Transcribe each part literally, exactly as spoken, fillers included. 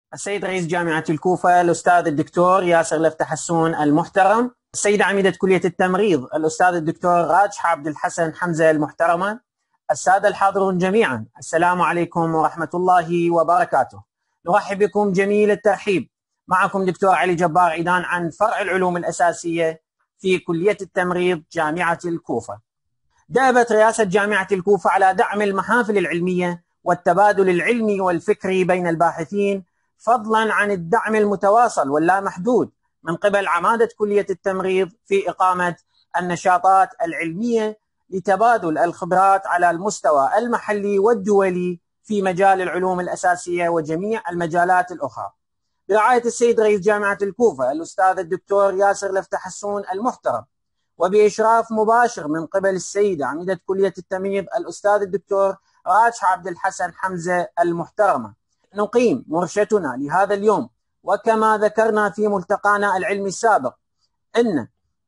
السيد رئيس جامعة الكوفة الأستاذ الدكتور ياسر لفتحسون المحترم، السيدة عميدة كلية التمريض الأستاذ الدكتور راجحة عبد الحسن حمزة المحترمة، السادة الحاضرون جميعا، السلام عليكم ورحمة الله وبركاته. نرحب بكم جميل الترحيب. معكم دكتور علي جبار عيدان عن فرع العلوم الأساسية في كلية التمريض جامعة الكوفة. دأبت رئاسة جامعة الكوفة على دعم المحافل العلمية والتبادل العلمي والفكري بين الباحثين، فضلا عن الدعم المتواصل واللامحدود من قبل عمادة كلية التمريض في إقامة النشاطات العلمية لتبادل الخبرات على المستوى المحلي والدولي في مجال العلوم الأساسية وجميع المجالات الأخرى، برعاية السيد رئيس جامعة الكوفة الأستاذ الدكتور ياسر لفتحسون المحترم، وبإشراف مباشر من قبل السيدة عميدة كلية التمريض الأستاذ الدكتور راجحة عبد الحسن حمزة المحترمة. نقيم ورشتنا لهذا اليوم، وكما ذكرنا في ملتقانا العلمي السابق أن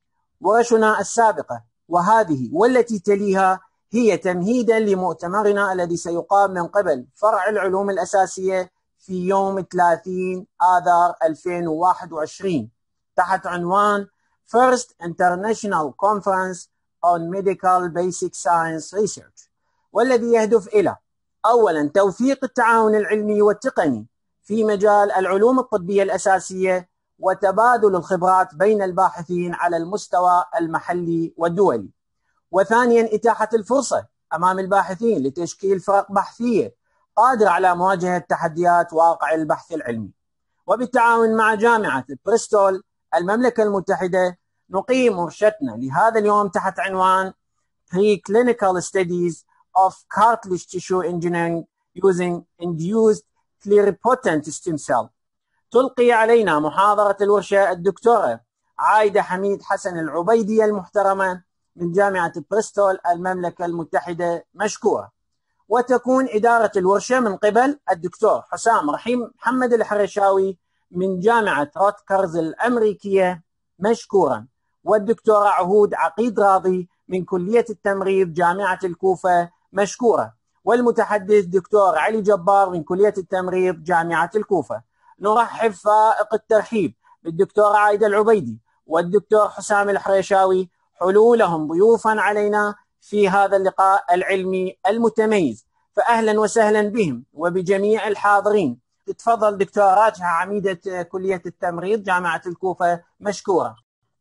ورشنا السابقة وهذه والتي تليها هي تمهيدا لمؤتمرنا الذي سيقام من قبل فرع العلوم الأساسية في يوم ثلاثين آذار ألفين وواحد وعشرين تحت عنوان First International Conference on Medical Basic Science Research، والذي يهدف إلى أولا توثيق التعاون العلمي والتقني في مجال العلوم الطبية الأساسية وتبادل الخبرات بين الباحثين على المستوى المحلي والدولي، وثانيا إتاحة الفرصة أمام الباحثين لتشكيل فرق بحثية قادرة على مواجهة تحديات واقع البحث العلمي. وبالتعاون مع جامعة بريستول المملكة المتحدة نقيم ورشتنا لهذا اليوم تحت عنوان Preclinical Studies of Cartilage Tissue Engineering Using Induced pluripotent Stem Cell. تلقي علينا محاضرة الورشة الدكتورة عايدة حميد حسن العبيدي المحترمة من جامعة بريستول المملكة المتحدة مشكورة، وتكون إدارة الورشة من قبل الدكتور حسام رحيم محمد الحرشاوي من جامعة روتكرز الأمريكية مشكورا، والدكتورة عهود عقيد راضي من كلية التمريض جامعة الكوفة مشكورة، والمتحدث دكتور علي جبار من كلية التمريض جامعة الكوفة. نرحب فائق الترحيب بالدكتورة عايدة العبيدي والدكتور حسام الحريشاوي حلولهم ضيوفا علينا في هذا اللقاء العلمي المتميز، فأهلا وسهلا بهم وبجميع الحاضرين. تتفضل دكتور راجحة عميدة كلية التمريض جامعة الكوفة مشكورة.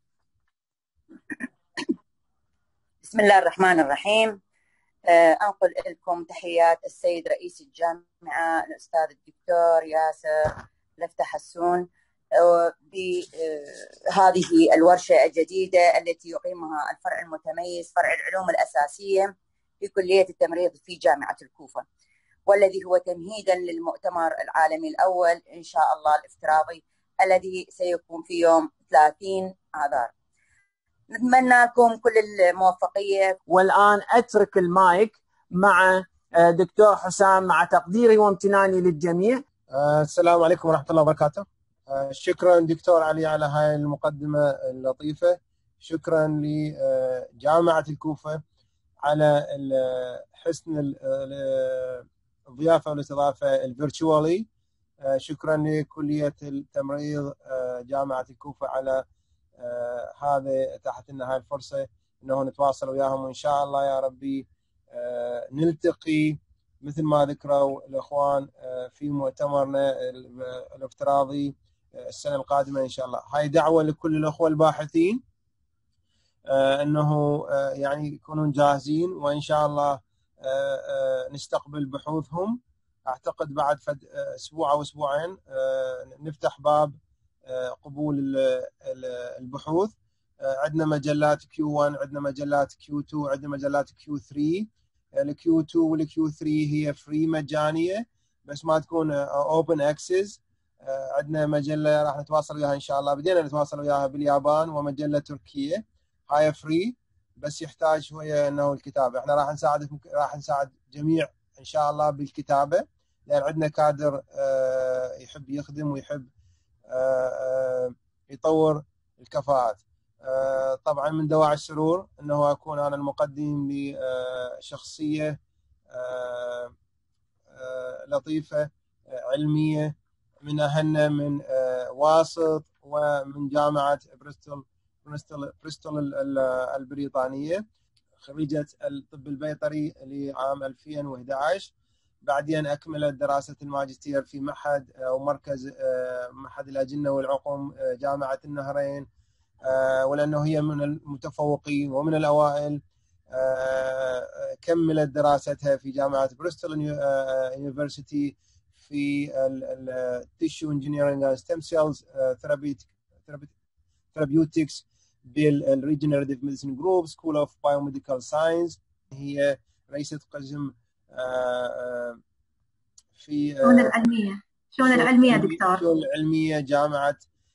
بسم الله الرحمن الرحيم. أنقل لكم تحيات السيد رئيس الجامعة الأستاذ الدكتور ياسر لفتحسون بهذه الورشة الجديدة التي يقيمها الفرع المتميز فرع العلوم الأساسية في كلية التمريض في جامعة الكوفة، والذي هو تمهيدا للمؤتمر العالمي الأول إن شاء الله الافتراضي الذي سيكون في يوم ثلاثين آذار. نتمنى لكم كل الموفقية. والآن أترك المايك مع دكتور حسام مع تقديري وامتناني للجميع. السلام عليكم ورحمة الله وبركاته. شكرا دكتور علي على هاي المقدمة اللطيفة. شكرا لجامعة الكوفة على حسن الضيافة والاستضافة الفيرتشوالي. شكرا لكلية التمريض جامعة الكوفة على هذا تحت لنا هاي الفرصة انه نتواصل وياهم، وان شاء الله يا ربي نلتقي مثل ما ذكروا الاخوان في مؤتمرنا الافتراضي السنة القادمة إن شاء الله. هاي دعوة لكل الأخوة الباحثين أنه يعني يكونون جاهزين، وإن شاء الله نستقبل بحوثهم. أعتقد بعد فد أسبوع أو أسبوعين نفتح باب قبول البحوث. عندنا مجلات كيو واحد، عندنا مجلات كيو اثنين، عندنا مجلات كيو ثلاثة. الكيو اثنين والكيو ثلاثة هي فري مجانية بس ما تكون اوبن اكسس. عندنا مجله راح نتواصل وياها ان شاء الله، بدينا نتواصل وياها باليابان، ومجله تركيه هاي فري بس يحتاج شويه انه الكتابه. احنا راح نساعد راح نساعد جميع ان شاء الله بالكتابه، لان عندنا كادر يحب يخدم ويحب يطور الكفاءات. طبعا من دواعي السرور انه اكون انا المقدم لشخصيه لطيفه علميه من أهلنا من واسط ومن جامعة بريستول بريستول بريستول البريطانية، خريجة الطب البيطري لعام ألفين وأحد عشر. بعدين أكملت دراسة الماجستير في معهد أو مركز معهد الأجنة والعقم جامعة النهرين، ولأنه هي من المتفوقين ومن الأوائل. كملت دراستها في جامعة بريستول يونيفرسيتي في التيشو انجينيرنج اند ستيم سيلز ثيرابيوتكس بالريجنريتيف ميديسن جروب سكول اوف بايوميديكال ساينس. هي رئيسة قسم في شؤون العلمية شؤون العلمية دكتور شؤون العلمية جامعة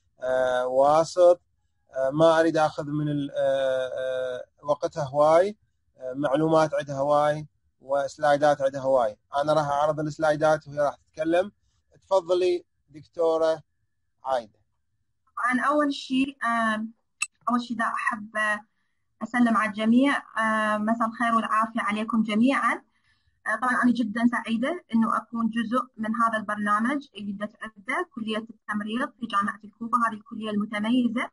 واسط. ما أريد أخذ من وقتها هواي، معلومات عندها هواي وسلايدات عندها هواي. أنا راح أعرض السلايدات وهي راح تتكلم. تفضلي دكتورة عايدة. طبعا أول شيء أول شيء دا أحب أسلم على الجميع. مساء الخير والعافية عليكم جميعا. طبعا أنا جدا سعيدة إنه أكون جزء من هذا البرنامج اللي تتعده كلية التمريض في جامعة الكوفة، هذه الكلية المتميزة،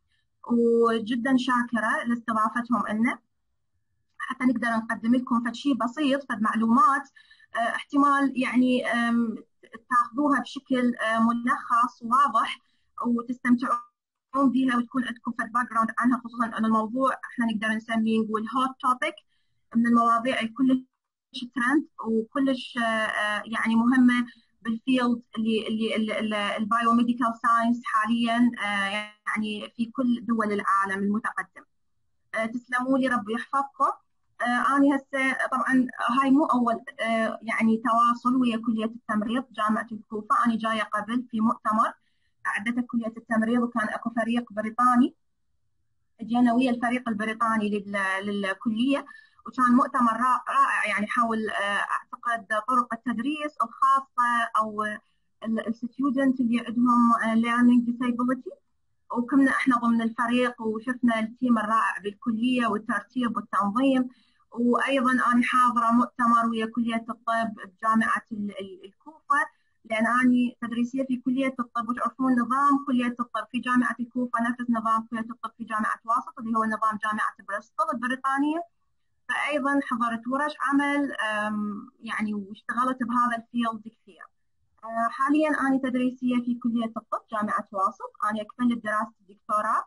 وجدا شاكرة لاستضافتهم لنا حتى نقدر نقدم لكم فد شيء بسيط، فد معلومات احتمال يعني تاخذوها بشكل ملخص واضح وتستمتعون بها وتكون عندكم فد باك جراوند عنها، خصوصا أن الموضوع احنا نقدر نسميه نقول هوت توبيك، من المواضيع الكلش ترند وكلش يعني مهمة بالفيلد اللي اللي البايوميديكال ساينس حاليا يعني في كل دول العالم المتقدم. تسلموا لي ربي يحفظكم. أنا هسه طبعا هاي مو أول يعني تواصل ويا كلية التمريض جامعة الكوفة. أنا جاية قبل في مؤتمر أعدته كلية التمريض وكان أكو فريق بريطاني، جينا ويا الفريق البريطاني للكلية وكان مؤتمر رائع، يعني حول أعتقد طرق التدريس الخاصة أو الستودنت اللي عندهم learning disability، وكنا احنا ضمن الفريق وشفنا التيم الرائع بالكلية والترتيب والتنظيم. وأيضا أنا حاضرة مؤتمر ويا كلية الطب بجامعة الكوفة، لأن أنا تدريسية في كلية الطب، وتعرفون نظام كلية الطب في جامعة الكوفة نفس نظام كلية الطب في جامعة واسط اللي هو نظام جامعة بريستول البريطانية. فأيضا حضرت ورش عمل يعني واشتغلت بهذا الفيلد كثير. حاليا أنا تدريسية في كلية الطب جامعة واسط. أنا أكملت دراسة الدكتوراه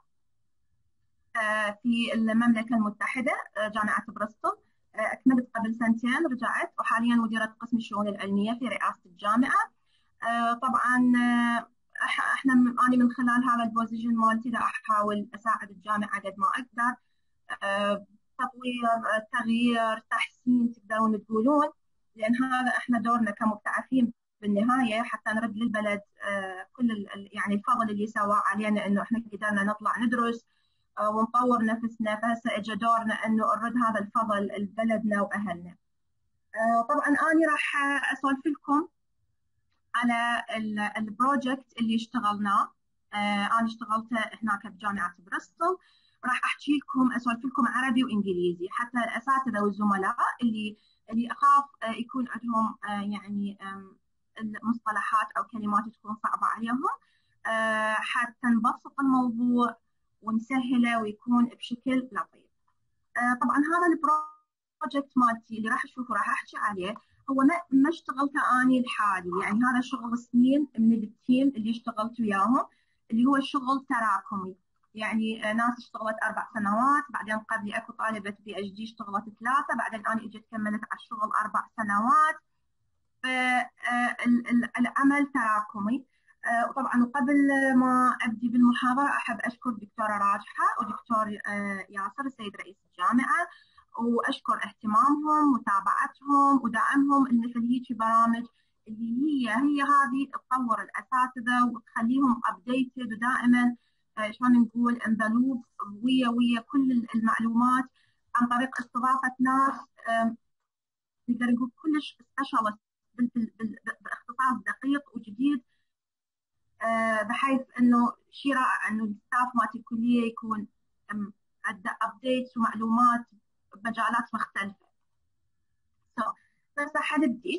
في المملكة المتحدة جامعة بريستول، أكملت قبل سنتين رجعت، وحاليا مديرة قسم الشؤون العلمية في رئاسة الجامعة. طبعا احنا أنا من خلال هذا البوزيشن مالتي دا أحاول أساعد الجامعة قد ما أقدر، تطوير تغيير تحسين تقدرون تقولون، لأن هذا احنا دورنا كمبتعثين بالنهاية حتى نرد للبلد كل يعني الفضل اللي سواه علينا إنه احنا قدرنا نطلع ندرس ونطور نفسنا، فهسه اجى دورنا إنه نرد هذا الفضل لبلدنا وأهلنا. طبعا أنا راح أسولف لكم على البروجكت اللي اشتغلناه. أنا اشتغلت هناك بجامعة بريستول. راح أحكي لكم أسولف لكم عربي وإنجليزي حتى الأساتذة والزملاء اللي اللي أخاف يكون عندهم يعني المصطلحات أو كلمات تكون صعبة عليهم، حتى نبسط الموضوع ونسهله ويكون بشكل لطيف. طبعا هذا البروجكت مالتي اللي راح تشوفوا راح أحكي عليه هو ما ما اشتغلته أنا لحالي، يعني هذا شغل سنين من التيم اللي اشتغلت وياهم، اللي هو شغل تراكمي. يعني ناس اشتغلت أربع سنوات، بعدين قبلي أكو طالبة بي اتش دي اشتغلت ثلاثة، بعدين أنا اجيت كملت على الشغل أربع سنوات. فالعمل تراكمي. وطبعا قبل ما أبدي بالمحاضرة أحب أشكر دكتورة راجحة ودكتور ياسر السيد رئيس الجامعة، وأشكر اهتمامهم ومتابعتهم ودعمهم مثل هيك برامج اللي هي هي هذه تطور الأساتذة وتخليهم أبديتد ودائما شلون نقول ان ذا لوب ويا ويا كل المعلومات عن طريق استضافة ناس نقدر نقول كلش سبيشالست باختصاص دقيق وجديد، بحيث انه شيء رائع انه الستاف مالت الكلية يكون عنده ابديتس ومعلومات بمجالات مختلفة. so, بس حنبدي.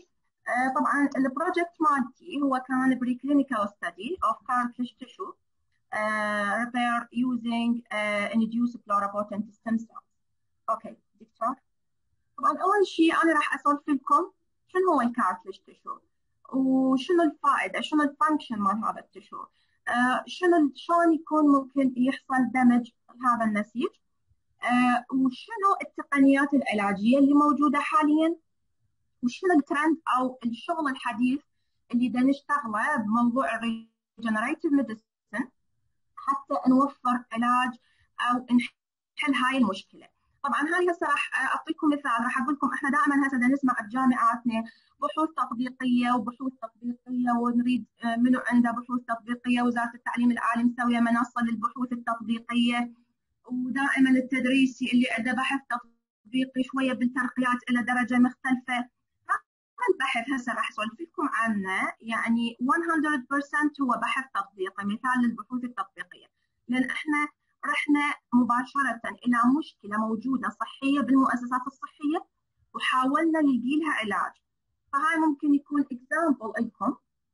طبعا البروجكت مالتي هو كان بري كلينيكال ستدي اوف cartilage tissue uh, repair using uh, induced pluripotent stem cells. اوكي دكتور، طبعا اول شيء انا راح اسولف لكم شنو هو الكارتلج تشو وشنو الفائده، شنو الفانكشن مال هذا التشو، آه شنو شلون يكون ممكن يحصل دمج هذا النسيج، آه وشنو التقنيات العلاجيه اللي موجوده حاليا، وشنو الترند او الشغل الحديث اللي دا نشتغله بموضوع الريجنريتيف ميديسن حتى نوفر علاج او نحل هاي المشكله. طبعا هاي هسه راح اعطيكم مثال، راح اقول لكم احنا دائما هسه نسمع بجامعاتنا بحوث تطبيقيه وبحوث تطبيقيه ونريد منو عنده بحوث تطبيقيه، وزاره التعليم العالي مسويه منصه للبحوث التطبيقيه، ودائما التدريسي اللي عنده بحث تطبيقي شويه بالترقيات الى درجه مختلفه. البحث هسه راح اسولف لكم عنه يعني مية بالمية هو بحث تطبيقي، مثال للبحوث التطبيقيه، لان احنا رحنا مباشره الى مشكله موجوده صحيه بالمؤسسات الصحيه وحاولنا نلقي لها علاج. فهاي ممكن يكون اكزامبل لكم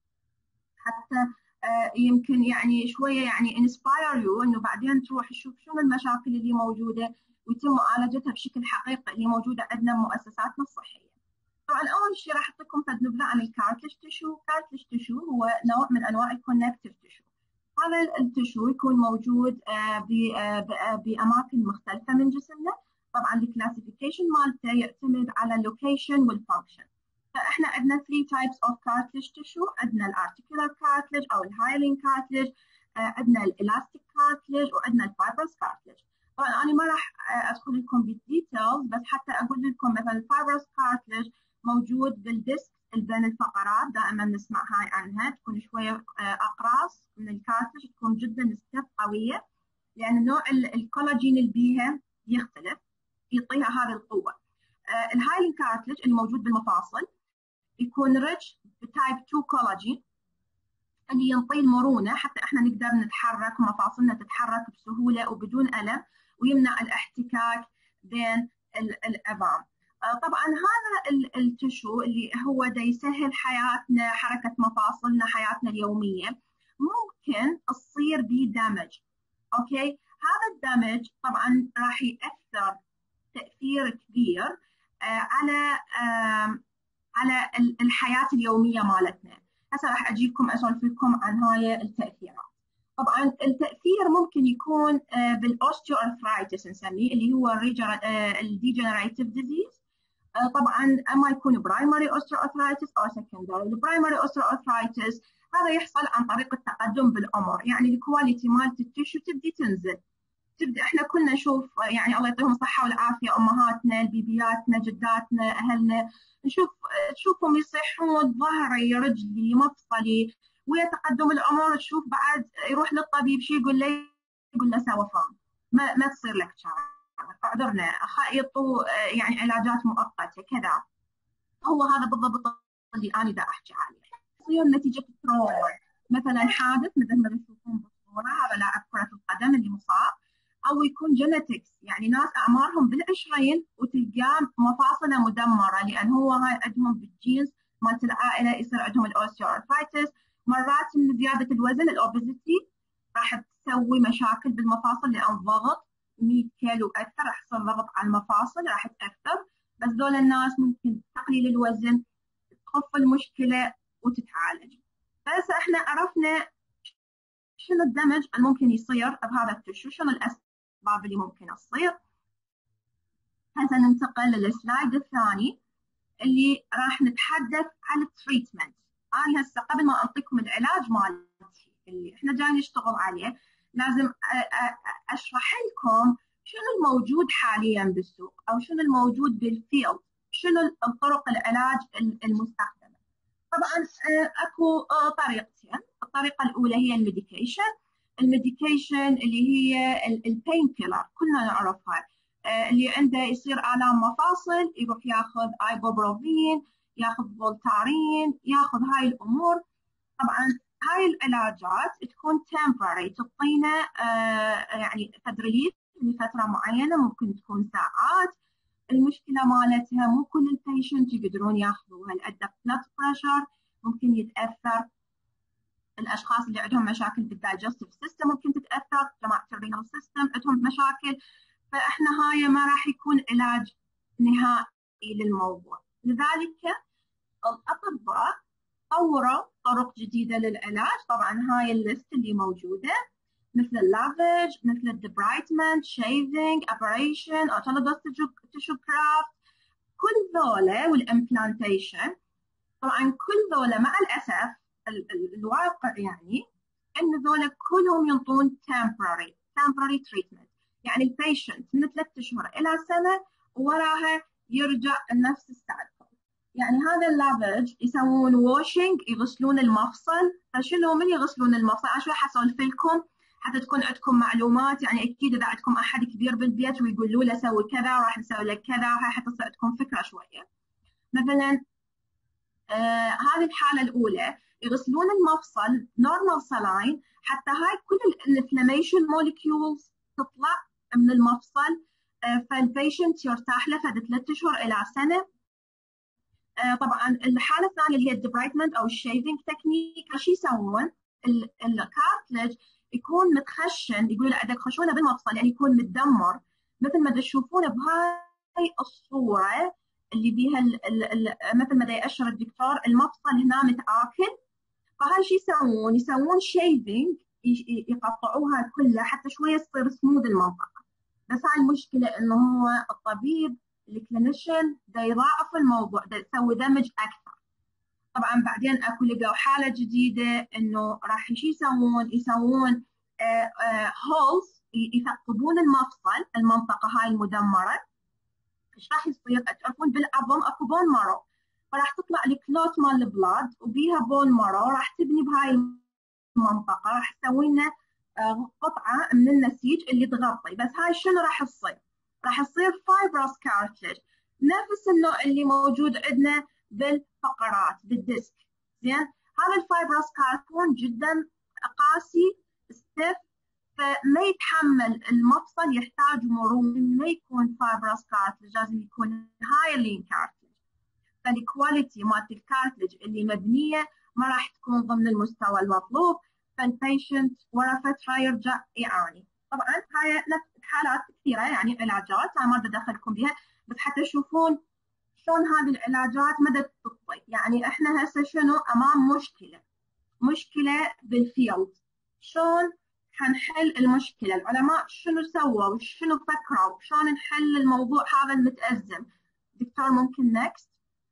حتى آه يمكن يعني شويه يعني انسباير يو انه بعدين تروح تشوف شنو المشاكل اللي موجوده ويتم معالجتها بشكل حقيقي اللي موجوده عندنا بمؤسساتنا الصحيه. طبعا اول شيء راح اعطيكم فد نبذه عن الكارتلج تشو. كارتلج تشو هو نوع من انواع الكونكتيف تشو. هذا التشو يكون موجود باماكن مختلفه من جسمنا. طبعا الكلاسيفيكيشن مالته يعتمد على اللوكيشن والفانكشن. فاحنا عندنا ثلاثة تايبس اوف كارتلج تشو، عندنا الارتيكولار كارتلج او الهايلين كارتلج، عندنا الالاستيك كارتلج، وعندنا الفايبرس كارتلج. طبعا انا ما راح ادخل لكم بالديتيلز، بس حتى اقول لكم مثلا الفايبرس كارتلج موجود بالديسك بين الفقرات، دائما نسمع هاي عنها، تكون شويه اقراص من الكارتلج، تكون جدا ستيف قويه لان نوع الكولاجين اللي بيها يختلف يعطيها هذه القوه. الهايلين كارتلج الموجود بالمفاصل يكون ريتش بتايب اثنين كولاجين اللي ينطي المرونه حتى احنا نقدر نتحرك ومفاصلنا تتحرك بسهوله وبدون الم، ويمنع الاحتكاك بين العظام. طبعا هذا التشو اللي هو دا يسهل حياتنا، حركه مفاصلنا، حياتنا اليوميه، ممكن تصير به دمج. اوكي، هذا الدمج طبعا راح ياثر تاثير كبير على على الحياه اليوميه مالتنا. هسه راح اجيكم اسولف لكم عن هاي التاثيرات. طبعا التاثير ممكن يكون بالاوستيوارثرايتس نسميه، اللي هو الديجنريتيف ديزيز. طبعا اما يكون برايمري اوستيوارثرايتس او سكندري. البرايمري اوستيوارثرايتس هذا يحصل عن طريق التقدم بالعمر، يعني الكواليتي مالت التيشو تبدي تنزل، تبدا احنا كلنا نشوف يعني الله يعطيهم الصحه والعافيه امهاتنا، البيبياتنا، جداتنا، اهلنا، نشوف تشوفهم يصيحون ظهري، رجلي، مفصلي، ويا تقدم العمر تشوف بعد يروح للطبيب شو يقول له؟ يقول له سوفان، ما, ما تصير لك شعر، اعذرنا، يعطوا يعني علاجات مؤقته كذا. هو هذا بالضبط اللي انا دا احكي عليه. تصير نتيجه تروما، مثلا حادث مثل ما تشوفون بالصوره، هذا لاعب كره القدم اللي مصاب، او يكون جينيتكس، يعني ناس اعمارهم بالعشرين وتلقاه مفاصله مدمره لان هو هاي عندهم بالجينز مالت العائله يصير عندهم الاوستيوارثرايتس. مرات من زياده الوزن الاوبيزيتي راح تسوي مشاكل بالمفاصل لان ضغط مية كيلو اكثر راح يصير ضغط على المفاصل راح تاثر. بس دول الناس ممكن تقليل الوزن تخف المشكله وتتعالج. بس احنا عرفنا شنو الدمج اللي ممكن يصير بهذا التشو، شنو الاسباب اللي ممكن تصير. هسه ننتقل للسلايد الثاني اللي راح نتحدث عن التريتمنت. انا هسه قبل ما اعطيكم العلاج مالتي اللي احنا جاي نشتغل عليه، لازم اشرح لكم شنو الموجود حاليا بالسوق او شنو الموجود بالفيلد، شنو الطرق العلاج المستخدمه. طبعا اكو طريقتين. الطريقه الاولى هي الميديكيشن. الميديكيشن اللي هي البين كيلر كلنا نعرفها، اللي عنده يصير آلام مفاصل يروح ياخذ ايبوبروفين، ياخذ فولتارين، ياخذ هاي الامور. طبعا هاي العلاجات تكون temporary، تعطينا يعني تدريب لفتره معينه، ممكن تكون ساعات، المشكله مالتها مو كل البيشنت يقدرون ياخذوها. الادق بلاد بريشر ممكن يتاثر، الاشخاص اللي عندهم مشاكل بالدايجستيف سيستم ممكن تتاثر، جماعه الرينال سيستم عندهم مشاكل، فاحنا هاي ما راح يكون علاج نهائي للموضوع. لذلك الاطباء طوروا طرق جديده للعلاج. طبعا هاي الليست اللي موجوده مثل اللافج، مثل الدبرايتمنت، شيفنج، اوبريشن، اوتولوجوس تيشو كرافت، كل ذولا والامبلانتيشن. طبعا كل ذولا مع الاسف ال ال الواقع يعني ان ذولا كلهم ينطون temporary temporary treatment، يعني البيشنت من ثلاثة اشهر الى سنه وراها يرجع نفس السايكل. يعني هذا اللافج يسوون واشنج، يغسلون المفصل. فشنو من يغسلون المفصل؟ عشان حسولف لكم حتى تكون عندكم معلومات. يعني اكيد اذا عندكم احد كبير بالبيت ويقولوا له سوي كذا راح نسوي لك كذا، هاي حتى تصير عندكم فكره شويه. مثلا آه هذه الحاله الاولى يغسلون المفصل نورمال سلاين حتى هاي كل الانفلاميشن موليكيولز تطلع من المفصل، آه فالبيشنت يرتاح له فد ثلاث اشهر الى سنه. آه طبعا الحاله الثانيه اللي هي الدبرايتمنت او الشيفنج تكنيك، شو يسوون؟ الكارتلج يكون متخشن، يقولوا له عندك خشونه بالمفصل يعني يكون متدمر مثل ما تشوفون بهاي الصوره اللي بيها ال ال ال مثل ما دا يأشر الدكتور المفصل هنا متآكل. فهاي شو يسوون؟ يسوون شيفنج، يقطعوها كلها حتى شويه تصير سموذ المنطقه. بس هاي المشكله انه هو الطبيب الكلينيشن دا يضاعف الموضوع، دا يسوي دمج اكثر. طبعا بعدين اكو لقوا حاله جديده انه راح شو يسوون؟ يسوون هولز، يثقبون المفصل المنطقه هاي المدمره. ايش راح يصير؟ تعرفون بالعظم اكو بون مارو، فراح تطلع الكلوت مال البلاد وبيها بون مارو راح تبني بهاي المنطقه، راح تسوي لنا قطعه من النسيج اللي تغطي. بس هاي شنو راح تصير؟ راح تصير فايبرس كارتلج نفس النوع اللي موجود عندنا بالفقرات بالديسك. زين، هذا الفايبرس كارتون جدا قاسي ستيف، فما يتحمل المفصل، يحتاج مرونة، ما يكون فايبرس كارتلج، لازم يكون هايلين كارتلج. فالكواليتي مالت الكارتلج اللي مبنيه ما راح تكون ضمن المستوى المطلوب، فالبيشنت ورا فتره يرجع يعاني. طبعا هاي حالات كثيره يعني علاجات انا ما بدي ادخلكم بها، بس حتى تشوفون شلون هذه العلاجات مدى تطبق. يعني احنا هسه شنو امام مشكله مشكله بالفيلد، شلون حنحل المشكله؟ العلماء شنو سووا وشنو فكروا شلون نحل الموضوع هذا المتأزم؟ دكتور ممكن نكست.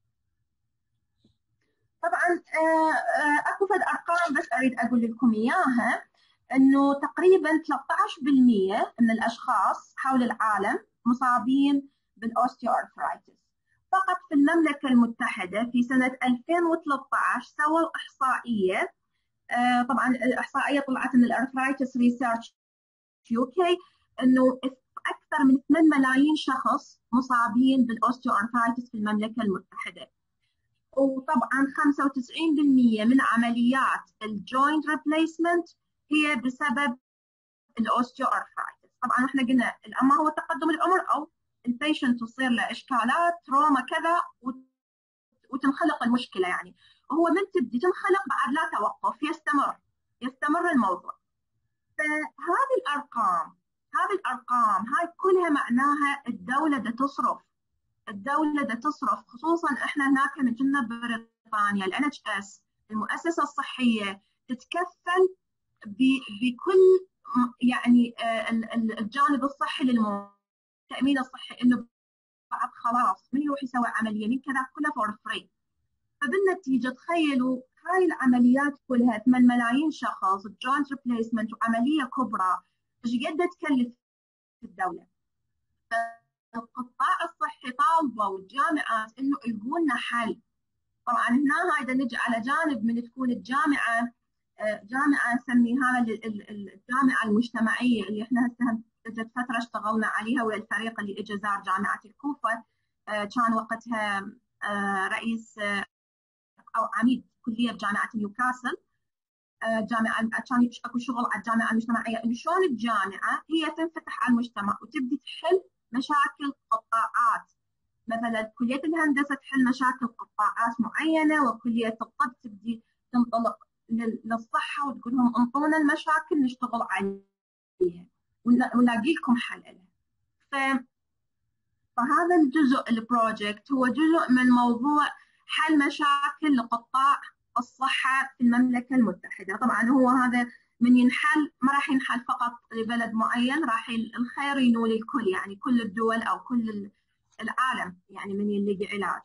طبعا اكو فد ارقام بس اريد اقول لكم اياها، انه تقريبا ثلاثة عشر بالمئة من الاشخاص حول العالم مصابين بالاوستيوارثرايتس. فقط في المملكه المتحده في سنه ألفين وثلاثة عشر سووا احصائيه، طبعا الاحصائيه طلعت من الارثرايتس ريسيرش يوكي، انه اكثر من ثمانية ملايين شخص مصابين بالاوستيوارثرايتس في المملكه المتحده. وطبعا خمسة وتسعين بالمئة من عمليات الجوينت ريبليسمنت هي بسبب الاوستيوارثرايتس. طبعا احنا قلنا اما هو تقدم العمر او البيشنت تصير له اشكالات تروما كذا وتنخلق المشكله، يعني وهو من تبدي تنخلق بعد لا توقف، يستمر يستمر الموضوع. فهذه الارقام هذه الارقام هاي كلها معناها الدوله دا تصرف الدولة دا تصرف، خصوصا احنا هناك من كنا بريطانيا ال إن إتش إس المؤسسة الصحية تتكفل بكل يعني الجانب الصحي للتأمين الصحي، انه بعد خلاص من يروح يسوي عملية من كذا كلها فور فري. فبالنتيجة تخيلوا هاي العمليات كلها ثمانية ملايين شخص جوينت ريبليسمنت وعملية كبرى ايش قد تكلف الدولة؟ القطاع الصحي طالبوا والجامعات انه يلقوا لنا حل. طبعا هنا هاي نجي على جانب من تكون الجامعه جامعه نسميها الجامعه المجتمعيه اللي احنا هسه اجت فتره اشتغلنا عليها ويا الفريق اللي اجى زار جامعه الكوفه، كان وقتها رئيس او عميد كليه بجامعه نيوكاسل، جامعه كان اكو شغل على الجامعه المجتمعيه، انه شلون الجامعه هي تنفتح على المجتمع وتبدي تحل مشاكل قطاعات مثلا كلية الهندسة تحل مشاكل قطاعات معينة، وكلية الطب تبدي تنطلق للصحة وتقول لهم انطونا المشاكل نشتغل عليها ونلاقي لكم حل لها. فهذا الجزء البروجكت هو جزء من موضوع حل مشاكل لقطاع الصحة في المملكة المتحدة. طبعا هو هذا من ينحل ما راح ينحل فقط لبلد معين، راح الخير ينول الكل، يعني كل الدول أو كل العالم يعني من يلاقي علاج.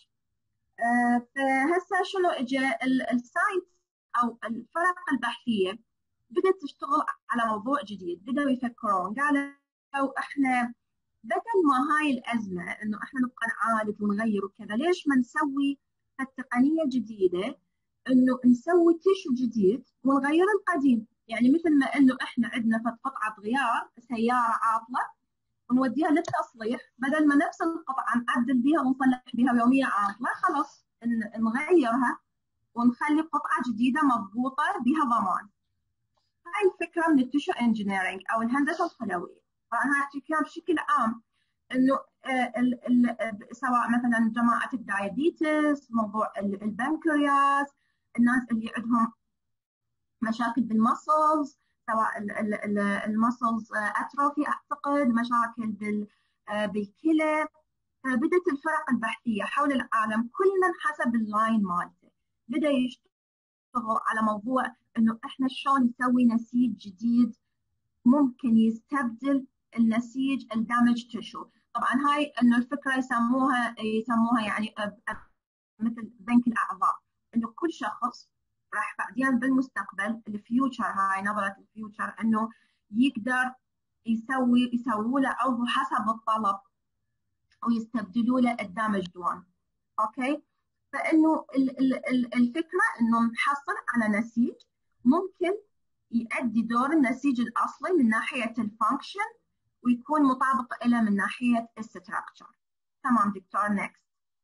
فهسه شنو اجى الساينس أو الفرق البحثية بدأت تشتغل على موضوع جديد، بدأوا يفكرون قالوا احنا بدل ما هاي الأزمة إنه إحنا نبقى نعالج ونغير وكذا، ليش ما نسوي التقنية جديدة إنه نسوي تيشو جديد ونغير القديم؟ يعني مثل ما إنه إحنا عندنا قطعة غيار سيارة عاطلة ونوديها للتصليح، بدل ما نفس القطعة نعدل بها ونصلح بها يومية عاطلة، خلاص نغيرها ونخلي قطعة جديدة مضبوطة بها ضمان. هاي الفكرة من التيشو انجينيرينج أو الهندسة الخلوية. فأنا أحكي فيها بشكل عام إنه ال ال سواء مثلا جماعة الدايابيتس، موضوع البنكرياس، الناس اللي عندهم مشاكل بالمسلز، سواء المسلز اتروفي، أعتقد مشاكل بالكلى. بدأت الفرق البحثية حول العالم كل من حسب اللاين مالته بدأ يشتغل على موضوع إنه إحنا شلون نسوي نسيج جديد ممكن يستبدل النسيج الدامج تيشو. طبعا هاي انه الفكره يسموها يسموها يعني مثل بنك الاعضاء، انه كل شخص راح بعدين بالمستقبل الفيوتشر، هاي نظره الفيوتشر، انه يقدر يسوي يسووا له عضو حسب الطلب ويستبدلوا له الدامج دوان. اوكي، فانه الفكره انه نحصل على نسيج ممكن يؤدي دور النسيج الأصلي من ناحية الفانكشن ويكون مطابق له من ناحية الستراكشر. تمام دكتور، نيكست.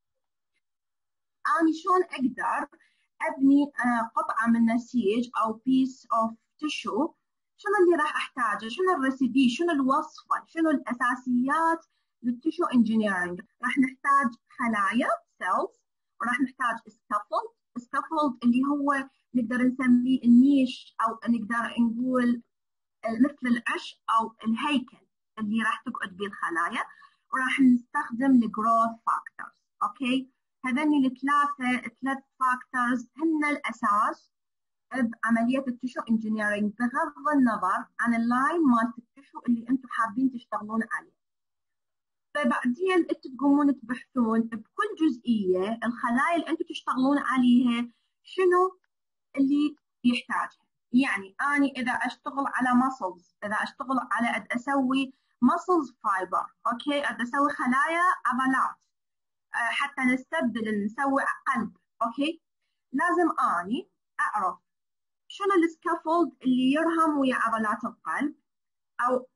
أنا شلون أقدر أبني قطعة من نسيج أو piece of tissue؟ شنو اللي راح أحتاجه؟ شنو الريسيبي؟ شنو الوصفة؟ شنو الأساسيات للتيشو انجينيرينج؟ راح نحتاج خلايا cells، وراح نحتاج scaffold. scaffold اللي هو نقدر نسميه النيش أو نقدر نقول مثل العش أو الهيكل اللي راح تقعد به الخلايا، وراح نستخدم الجروث فاكتورز. أوكي، هذني الثلاثة ثلاث فاكتورز هن الأساس بعملية التيشو انجينيرينج بغض النظر عن اللاين مالت التيشو اللي أنتم حابين تشتغلون عليه. فبعدين أنتم تقومون تبحثون بكل جزئية الخلايا اللي أنتم تشتغلون عليها شنو اللي يحتاجها. يعني أنا إذا أشتغل على muscles، إذا أشتغل على أسوي muscles fiber، أوكي، أد أسوي خلايا عضلات حتى نستبدل نسوي قلب، أوكي، لازم أني أعرف شنو السكافولد اللي يرهم ويا عضلات القلب أو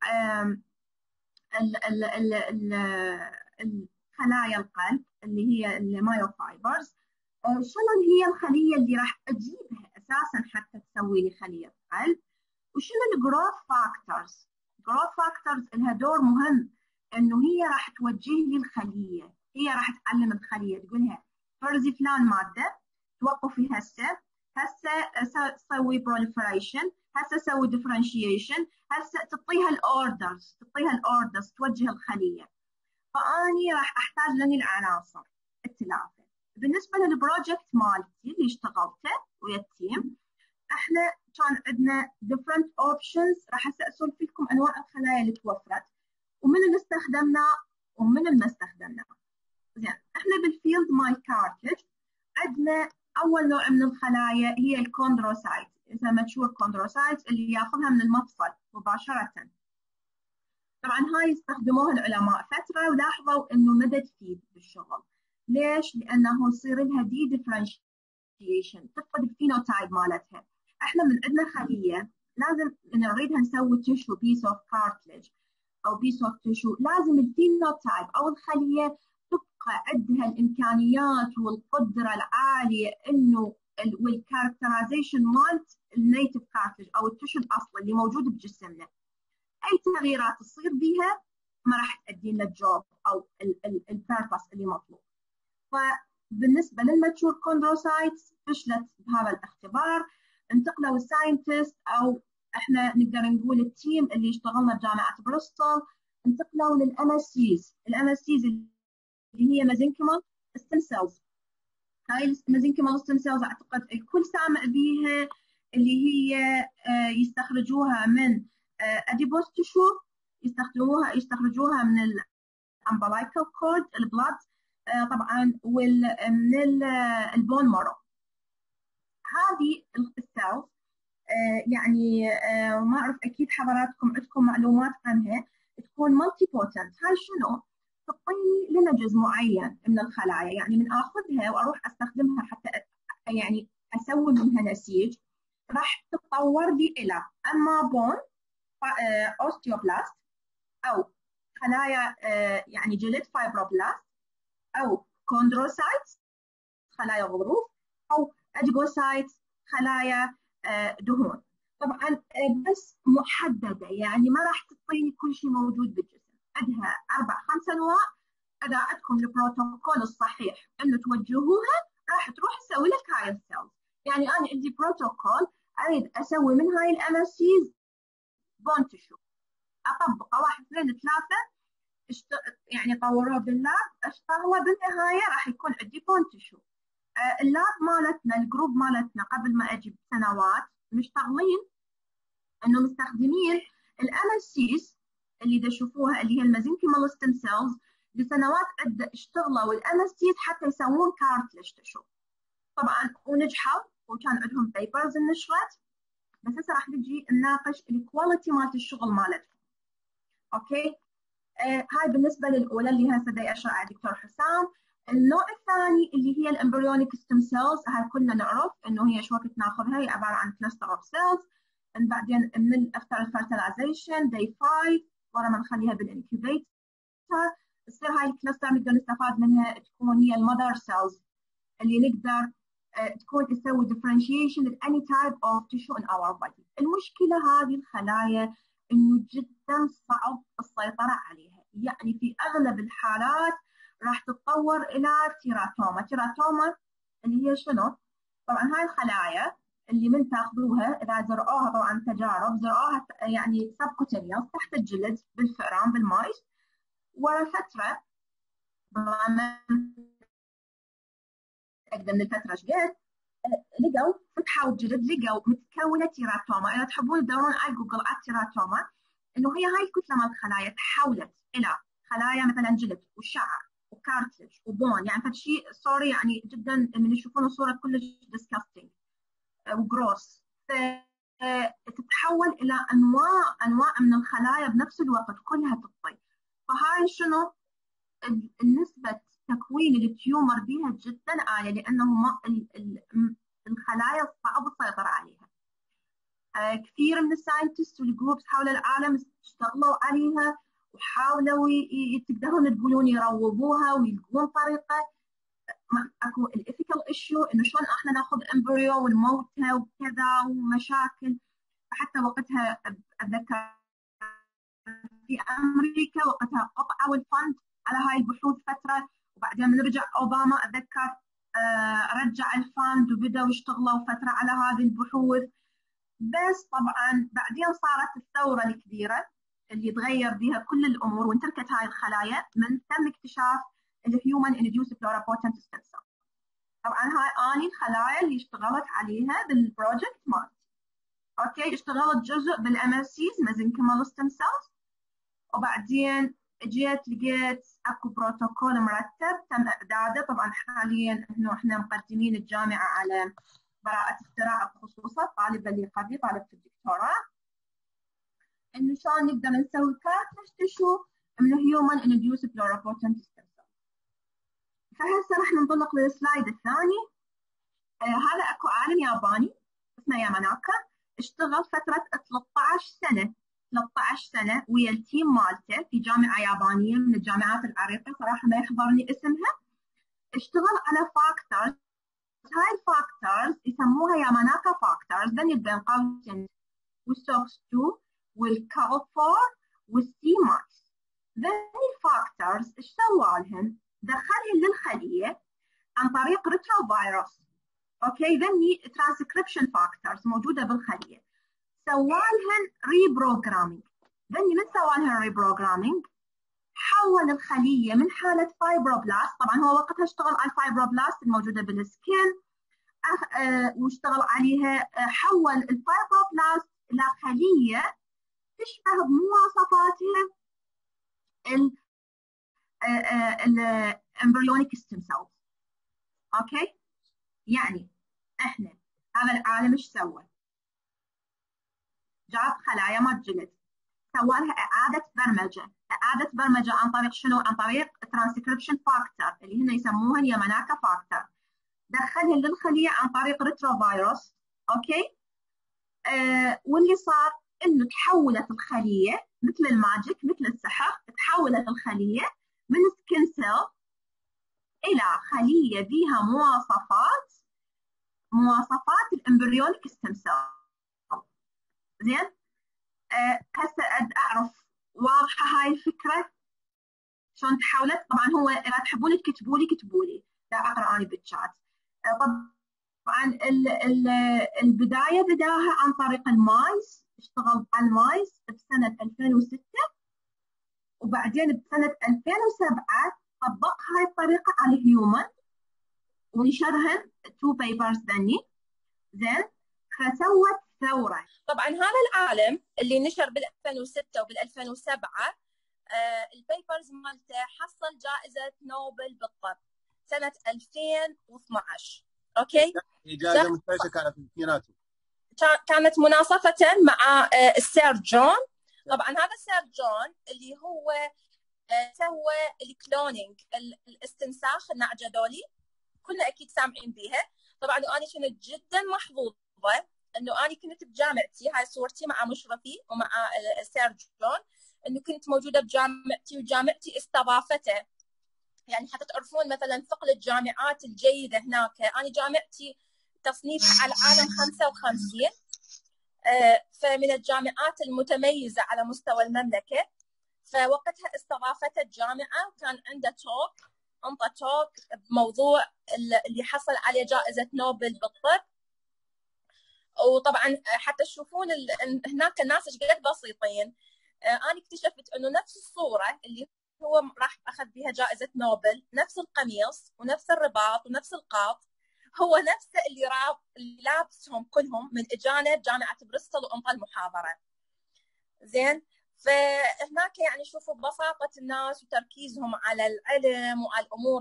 ال ال ال ال خلايا القلب اللي هي المايوفايبرز، شنو هي الخلية اللي راح أجيبها أساساً حتى تسوي لي خلية قلب، وشنو الجروث فاكتورز. الجروث فاكتورز لها دور مهم، إنه هي راح توجه لي الخلية، هي راح تعلم الخلية تقولها فرزي فلان مادة، توقفي هسه، هسه سوي proliferation، هسه سوي differentiation، هسه تعطيها الأوردرز، تعطيها الأوردرز توجه الخلية. فأني راح أحتاج لني العناصر الثلاثة. بالنسبة للبروجكت مالتي اللي اشتغلته ويا التيم، احنا كان عندنا different options، راح اسولف لكم انواع الخلايا اللي توفرت ومن اللي استخدمناه ومن اللي ما استخدمناه. زين، احنا بالفيلد مال كارتلج عندنا اول نوع من الخلايا هي الكوندروسايت، اسمها ماتشور كوندروسايت اللي ياخذها من المفصل مباشرة. طبعا هاي استخدموها العلماء فترة ولاحظوا انه ما تفيد بالشغل. ليش؟ لانه يصير لها دي ديفرنشيشن، تفقد الفينوتايب مالتها. احنا من عندنا خلية لازم نريدها نسوي تيشو بيس اوف كارتلج او بيس اوف تيشو، لازم الفينوتايب او الخلية تبقى عندها الامكانيات والقدرة العالية انه والكاركترايزيشن مالت النيتف كارتلج او التيشو الاصلي اللي موجود بجسمنا. اي تغييرات تصير بها ما راح تؤدي لنا الجوب او البيربس اللي مطلوب. فبالنسبه للماتشور كوندروسايتس فشلت بهذا الاختبار، انتقلوا الساينتست او احنا نقدر نقول التيم اللي اشتغلنا بجامعه بروستول، انتقلوا للام اس سيز. الام اس سيز اللي هي ميزنكيمال ستيم سيلز. هاي الميزنكيمال ستيم سيلز اعتقد الكل سامع بيها، اللي هي يستخرجوها من اديبوس تشو، يستخرجوها يستخرجوها من الامبلايكال كورد البلاد طبعا، ومن البون مارو. هذه السيلز يعني ما اعرف اكيد حضراتكم عندكم معلومات عنها، تكون مالتي بوتنت. هاي شنو؟ تعطيني لنجز معين من الخلايا، يعني من اخذها واروح استخدمها حتى يعني اسوي منها نسيج، راح تتطور لي الى اما بون اوستيوبلاست، او خلايا يعني جلد فايبروبلاست، او كوندروسايتس خلايا غضروف، او اديبوسايتس خلايا دهون. طبعا بس محدده، يعني ما راح تعطيني كل شيء موجود بالجسم، عندها اربع خمس انواع. اذا عندكم البروتوكول الصحيح انه توجهوها راح تروح تسوي لك هاي السيلز. يعني انا عندي بروتوكول اريد اسوي من هاي الام اس سيز بون تشو، اطبقه واحد اثنين ثلاثه، اشت... يعني طوروه باللاب، اشتغله بالنهايه راح يكون عندي بون تشو. آه اللاب مالتنا الجروب مالتنا قبل ما اجي بسنوات مشتغلين انه مستخدمين الام اس سيز اللي تشوفوها اللي هي الميزنكيمال ستيم سيلز. لسنوات عده اشتغلوا الام اس سيز حتى يسوون كارتلج تشو طبعا، ونجحوا وكان عندهم بيبرز نشرت. بس هسه راح نجي نناقش الكواليتي مالت الشغل مالتهم. اوكي آه هاي بالنسبه للاولى اللي هسه دا اشرح على الدكتور حسام. النوع الثاني اللي هي الامبريونيك ستيم سيلز، هاي كلنا نعرف انه هي شو وقت ناخذها، هي عباره عن كلاستر اوف سيلز، بعدين من افتر الفرتلايزيشن داي خمسة ورا ما نخليها بالانكيوبيتر تصير هاي الكلاستر نقدر نستفاد منها، تكون هي المذر سيلز اللي نقدر آه تكون تسوي differentiation in any type of tissue in our body. المشكله هذه الخلايا انه جدا صعب السيطره عليها، يعني في اغلب الحالات راح تتطور الى تيراتوما. تيراتوما اللي هي شنو؟ طبعا هاي الخلايا اللي من تاخذوها اذا زرعوها طبعا تجارب زرعوها يعني سبكوتينيوس تحت الجلد بالفئران بالمايس، ورا فتره ما اقدر من الفتره ايش قد لقوا فتحوا الجلد لقوا متكونه تيراتوما. اذا تحبون تدورون على جوجل على التيراتوما، انه هي هاي الكتله مال الخلايا تحولت الى خلايا مثلا جلد وشعر وكارتلج وبون، يعني فد شيء سوري يعني جدا من يشوفون الصوره كلش ديسكاستنج وجروس. تتحول الى انواع انواع من الخلايا بنفس الوقت كلها تطي. فهاي شنو النسبه تكوين التيومر بيها جدا عاليه، لانه ما الخلايا صعب السيطره عليها. كثير من الساينتست والجروبس حول العالم اشتغلوا عليها وحاولوا تقدرون تقولون يروضوها ويلقون طريقه. اكو الايثيكال ايشيو انه شلون احنا ناخذ امبريو ونموتها وكذا ومشاكل. حتى وقتها اتذكر في امريكا وقتها قطعوا الفند على هاي البحوث فتره، وبعدين من رجع اوباما اتذكر آه رجع الفند وبداوا يشتغلوا فتره على هذه البحوث. بس طبعا بعدين صارت الثوره الكبيره اللي تغير بها كل الامور وانتركت هاي الخلايا من تم اكتشاف الهيومن induced pluripotent stem cell. طبعا هاي اني الخلايا اللي اشتغلت عليها بالبروجكت مالتي. اوكي اشتغلت جزء بالام اس سيز mesenchymal stem cells، وبعدين جيت لقيت اكو بروتوكول مرتب تم اعداده. طبعا حاليا انه احنا مقدمين الجامعه على براءه اختراع بخصوصه، طالبه اللي قبلي طالبه الدكتوراه، انه شلون نقدر نسوي كارتلج تشو من هيومن induced pluripotent stem cell. فهسه راح ننطلق للسلايد الثاني. آه هذا اكو عالم ياباني اسمه ياماناكا، اشتغل فتره ثلاثة عشر سنه ثلاثة عشر سنه ويا التيم مالته في جامعه يابانيه من الجامعات العريقه، صراحه ما يحضرني اسمها. اشتغل على فاكتورز، هاي الفاكتورز يسموها ياماناكا فاكتورز بين بين قوسين والسوكس اثنين والكالفور والسي مايس. ذني الفاكتورز ايش سوى لهم؟ دخلهم للخليه عن طريق ريتروفيروس. اوكي، ذني ترانسكريبشن فاكتورز موجوده بالخليه، سوى لهم ريبروجرامينج. ذني من سوى لهم ريبروجرامينج؟ حول الخليه من حاله فايبروبلاست، طبعا هو وقتها اشتغل على الفايبروبلاست الموجوده بالسكين أه واشتغل عليها، أه حول الفايبروبلاست الى خليه تشبه بمواصفاتها الامبريونيك ستيم سيلز. اوكي، يعني احنا هذا العالم ايش سوى؟ جاب خلايا مال جلد، سوى لها اعاده برمجه، اعاده برمجه عن طريق شنو؟ عن طريق ترانسكريبشن فاكتور اللي هن يسموها اليمناكا فاكتور، دخلهم للخليه عن طريق ريتروفيروس. اوكي، آه واللي صار انه تحولت الخليه مثل الماجيك، مثل السحر، تحولت الخليه من سكين سيل الى خليه بها مواصفات مواصفات الامبريونيك ستيم سيل. زين، آه هسه اعرف واضحه هاي الفكره شلون تحولت؟ طبعا هو اذا تحبون تكتبوا لي كتبوا لي، لا اقرا انا بالشات. آه طبعا ال ال البدايه بداها عن طريق المايس، اشتغل على المايس بسنه ألفين وستة، وبعدين بسنه ألفين وسبعة طبق هاي الطريقه على الهيومن ونشرهن تو بيبرز ذني. زين، فسوت ثوره. طبعا هذا العالم اللي نشر بال ألفين وستة وبال ألفين وسبعة آه البيبرز مالته حصل جائزه نوبل بالطب سنه ألفين واثنعش. اوكي، جائزه مشتركه كانت في اثنيناتهم، كانت مناصفه مع آه السير جون. طبعا هذا السير جون اللي هو آه سوى الكلونينج، الاستنساخ النعجه ذولي، كلنا اكيد سامعين بيها. طبعا انا كنت جدا محظوظه انه انا كنت بجامعتي، هاي صورتي مع مشرفي ومع السير جون، انه كنت موجوده بجامعتي وجامعتي استضافته. يعني حتى تعرفون مثلا ثقل الجامعات الجيده هناك، انا جامعتي تصنيف على العالم خمسة وخمسين، فمن الجامعات المتميزه على مستوى المملكه. فوقتها استضافته الجامعه وكان عنده توك، انطى توك بموضوع اللي حصل عليه جائزه نوبل بالطب. وطبعا حتى تشوفون هناك الناس ايش قد بسيطين. انا اكتشفت انه نفس الصوره اللي هو راح اخذ بها جائزه نوبل، نفس القميص ونفس الرباط ونفس القاط، هو نفسه اللي راب اللي لابسهم كلهم من اجانب جامعه بريستول وانطى المحاضره. زين، فهناك يعني شوفوا بساطه الناس وتركيزهم على العلم وعلى الامور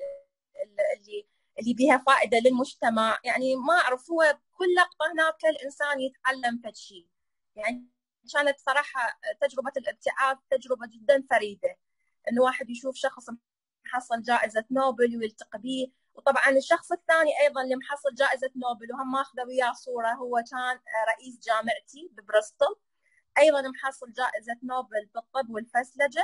اللي اللي بها فائده للمجتمع. يعني ما اعرف، هو كل لقطه هناك الانسان يتعلم فد شيء. يعني كانت صراحه تجربه الابتعاث تجربه جدا فريده، انه واحد يشوف شخص محصل جائزه نوبل ويلتقي به. وطبعا الشخص الثاني ايضا اللي محصل جائزه نوبل وهم ماخذه وياه صوره، هو كان رئيس جامعتي ببريستول، ايضا محصل جائزه نوبل بالطب والفسلجه،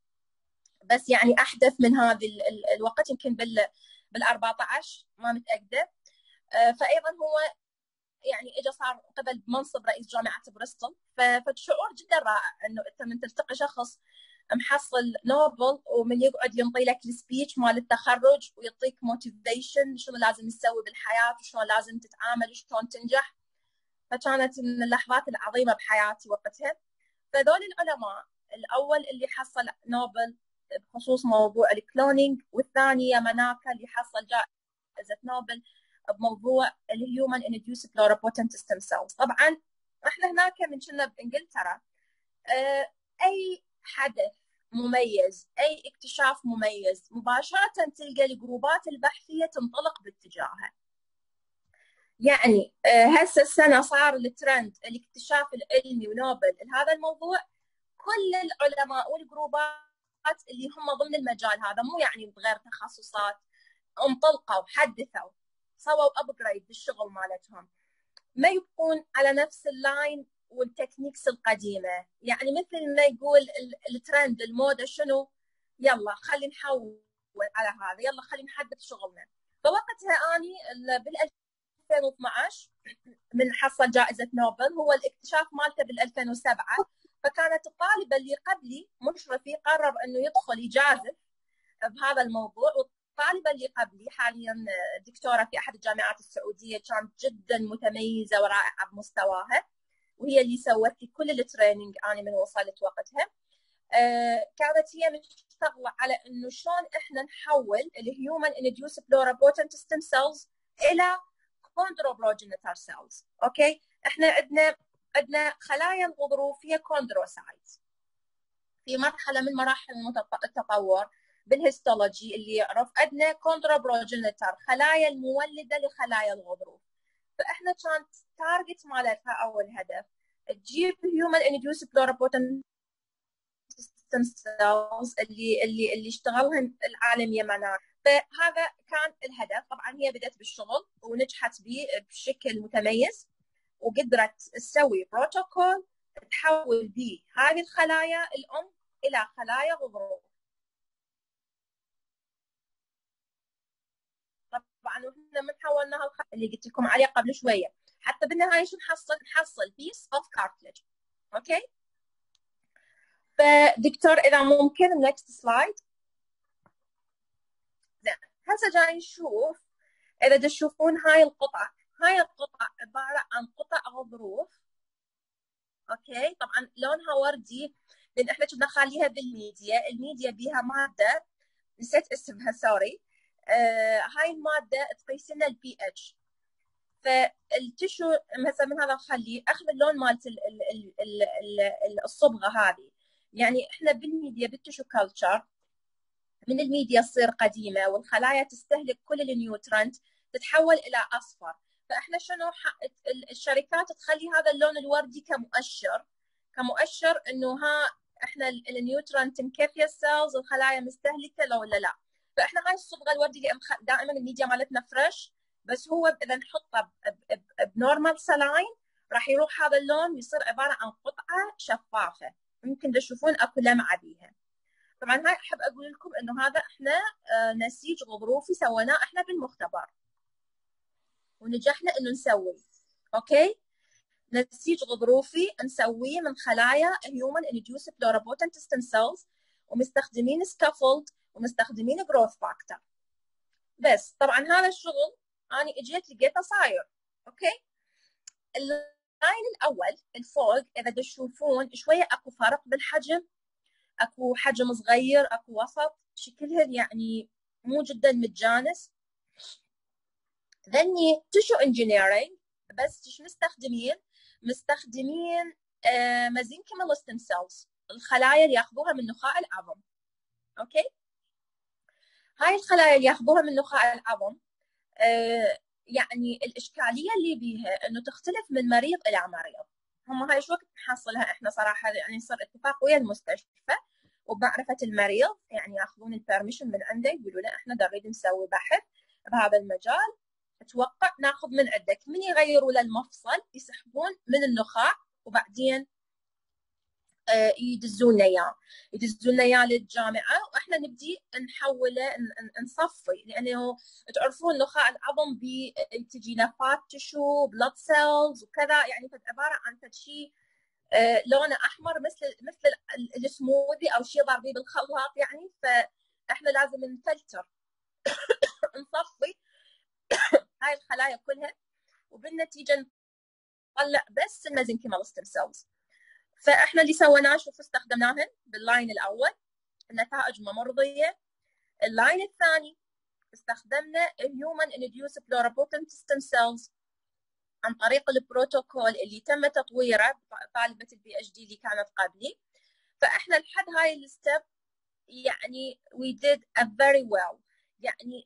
بس يعني احدث من هذا الوقت، يمكن بال بال أربعة عشر ما متاكده. فايضا هو يعني اجى صار قبل بمنصب رئيس جامعه بريستول. فشعور جدا رائع انه انت من تلتقي شخص محصل نوبل ومن يقعد ينطي لك السبيتش مال التخرج ويعطيك موتيفيشن شنو لازم تسوي بالحياه وشلون لازم تتعامل وشلون تنجح. فكانت من اللحظات العظيمه بحياتي وقتها. فذول العلماء، الاول اللي حصل نوبل بخصوص موضوع الكلونينج، والثاني يمناكا اللي حصل جائزه نوبل بموضوع الهيومن induced pluripotent stem cells. طبعا احنا هناك من كنا بانجلترا، اه اي حدث مميز، اي اكتشاف مميز، مباشره تلقى الجروبات البحثيه تنطلق باتجاهها. يعني هسه السنه صار الترند الاكتشاف العلمي ونوبل لهذا الموضوع. كل العلماء والجروبات اللي هم ضمن المجال هذا، مو يعني بغير تخصصات، انطلقوا حدثوا سووا ابجريد بالشغل مالتهم، ما يبقون على نفس اللاين والتكنيكس القديمه. يعني مثل ما يقول الترند الموضه شنو، يلا خلينا نحول على هذا، يلا خلينا نحدث شغلنا. فوقتها اني بال ألفين واثنعش من حصل جائزه نوبل، هو الاكتشاف مالته بال ألفين وسبعة فكانت الطالبه اللي قبلي مشرفي قرر انه يدخل يجازف بهذا الموضوع، والطالبه اللي قبلي حاليا دكتوره في احد الجامعات السعوديه كانت جدا متميزه ورائعه بمستواها، وهي اللي سوت لي كل التريننج انا من وصلت وقتها. آه كانت هي مشتغله على انه شلون احنا نحول الهيومن induced pluripotent stem cells الى chondroprogenitor cells. اوكي، احنا عندنا عندنا خلايا الغضروف هي كوندروسايتس في مرحله من مراحل التطور بالهيستولوجي اللي يعرف عندنا كوندروبروجينيتر خلايا المولده لخلايا الغضروف. فاحنا كان تارجت مالتها او الهدف تجيب هيومن induced pluripotent stem cells اللي اللي اللي اشتغلها العالم يمنار. فهذا كان الهدف. طبعا هي بدأت بالشغل ونجحت به بشكل متميز، وقدرت تسوي بروتوكول تحول به هذه الخلايا الام الى خلايا غضروف. طبعا واحنا من حولناها الخلايا اللي قلت لكم عليها قبل شويه، حتى بالنهايه شو نحصل؟ نحصل بيس اوف كارتلج. اوكي، فدكتور اذا ممكن النكست سلايد. زين، هسه جاي نشوف، اذا تشوفون هاي القطع، هاي القطع عباره عن قطع غضروف. اوكي، طبعا لونها وردي لان احنا كنا نخليها بالميديا، الميديا بيها ماده نسيت اسمها سوري. آه هاي الماده تقيس لنا البي اتش. فالتشو مثلا من هذا نخليه اخذ اللون مالت الصبغه هذه. يعني احنا بالميديا بالتشو كلتشر من الميديا تصير قديمه والخلايا تستهلك كل النيوترنت تتحول الى اصفر. فاحنا شنو الشركات تخلي هذا اللون الوردي كمؤشر كمؤشر انه ها احنا النيوترنت مكفيه السيلز والخلايا مستهلكه لو ولا لا. فاحنا هاي الصبغه الوردي اللي دائما الميديا مالتنا فريش، بس هو اذا نحطه بنورمال سلاين راح يروح هذا اللون ويصير عباره عن قطعه شفافه ممكن تشوفون اكو لمعه بيها. طبعا هاي احب اقول لكم انه هذا احنا نسيج غضروفي سويناه احنا بالمختبر ونجحنا انه نسوي. اوكي، نسيج غضروفي نسويه من خلايا هيومن induced pluripotent stem cells ومستخدمين سكافولد ومستخدمين جروث فاكتور. بس طبعا هذا الشغل انا اجيت لقيته صاير. اوكي، اللاين الاول الفوق اذا تشوفون شويه اكو فرق بالحجم، اكو حجم صغير اكو وسط، شكلهن يعني مو جدا متجانس. ذني تشو انجينيرينج، بس ايش مستخدمين؟ مستخدمين آه ميزنكيمال ستيم سيلز، الخلايا اللي ياخذوها من نخاع العظم. اوكي، هاي الخلايا اللي ياخذوها من نخاع العظم آه يعني الاشكاليه اللي بيها انه تختلف من مريض الى مريض. هم هاي شو وقت نحصلها احنا صراحه، يعني يصير اتفاق ويا المستشفى وبمعرفه المريض، يعني ياخذون البرميشن من عنده يقولوا له احنا نريد نسوي بحث بهذا المجال، اتوقع ناخذ من عندك. من يغيروا له المفصل يسحبون من النخاع وبعدين آه يدزون اياه يدزون اياه للجامعه واحنا نبدي نحوله نصفي، لانه تعرفون نخاع العظم بتجي نفات تشو بلاد سيلز وكذا، يعني عباره عن شيء آه لونه احمر مثل مثل السموذي او شيء ضاربيه بالخلاط يعني. فاحنا لازم نفلتر نصفي هاي الخلايا كلها وبالنتيجه نطلع بس الميزنكيمال ستيم سيلز. فاحنا اللي سويناه شوف استخدمناهن باللاين الاول النتائج مرضيه. اللاين الثاني استخدمنا الهيومن induced pluripotent stem cells عن طريق البروتوكول اللي تم تطويره طالبه البي اتش دي اللي كانت قبلي. فاحنا لحد هاي الستيب يعني we did a very well، يعني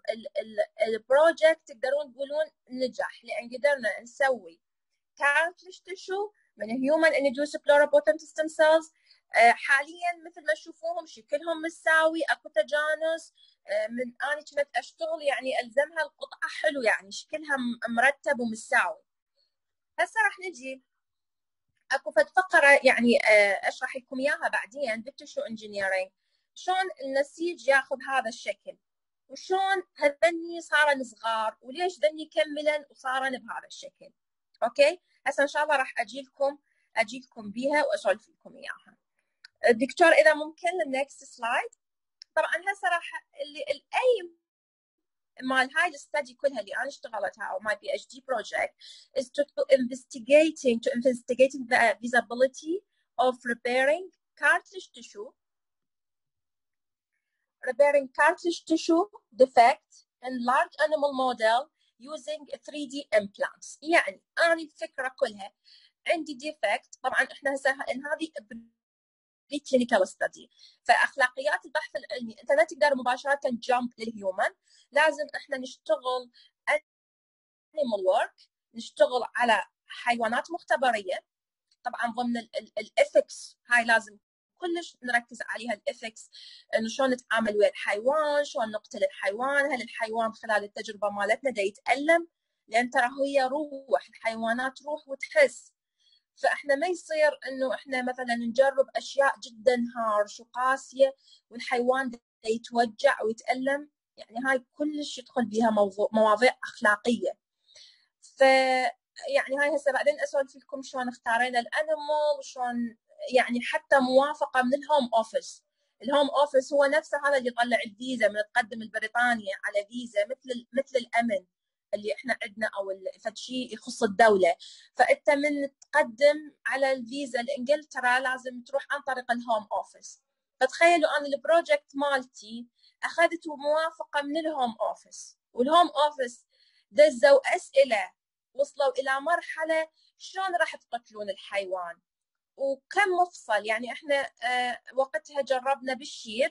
البروجكت تقدرون تقولون نجح لان قدرنا نسوي cartilage tissue من human induced pluripotent stem cells. حاليا مثل ما تشوفوهم شكلهم مساوي اكو تجانس. من انا كنت اشتغل يعني الزمها القطعه حلو يعني شكلها مرتب ومساوي. هسه راح نجي اكو فد فقره يعني اشرح لكم اياها بعدين بالتشو انجينيرينج شلون النسيج ياخذ هذا الشكل وشلون هذني صارن صغار وليش ذني كملن وصارن بهذا الشكل. اوكي، هسه ان شاء الله راح اجي لكم اجي لكم بيها واسولف لكم اياها. الدكتور اذا ممكن النكست سلايد. طبعا هسه راح اللي الاي مال هاي الستدي كلها اللي انا اشتغلتها او my PhD project is to investigating to investigating the visibility of repairing cartilage tissue repairing cartilage tissue defect in large animal model using three D implants. يعني أنا الفكرة كلها عندي ديفكت. طبعا احنا هسه ان هذه كلينيكال ستدي، فاخلاقيات البحث العلمي انت لا تقدر مباشره جامب للهيومن، لازم احنا نشتغل انيمال ورك، نشتغل على حيوانات مختبريه. طبعا ضمن الاثكس هاي لازم كلش نركز عليها، الاثكس انه شلون نتعامل ويا الحيوان، شلون نقتل الحيوان، هل الحيوان خلال التجربه مالتنا دا يتالم، لان ترى هي روح، الحيوانات روح وتحس. فاحنا ما يصير انه احنا مثلا نجرب اشياء جدا هارش وقاسيه والحيوان دا يتوجع ويتالم، يعني هاي كلش يدخل بها موضوع مواضيع اخلاقيه. ف يعني هاي هسه بعدين اسولف لكم شلون اختارينا الانيمال وشلون يعني حتى موافقه من الهوم اوفيس. الهوم اوفيس هو نفسه هذا اللي يطلع الفيزا من تقدم البريطانيا على فيزا مثل مثل الامن اللي احنا عندنا او فد شيء يخص الدوله. فانت من تقدم على الفيزا لانجلترا لازم تروح عن طريق الهوم اوفيس. فتخيلوا انا البروجكت مالتي اخذت موافقه من الهوم اوفيس، والهوم اوفيس دزوا اسئله وصلوا الى مرحله شلون راح تقتلون الحيوان وكم مفصل. يعني احنا اه وقتها جربنا بالشيب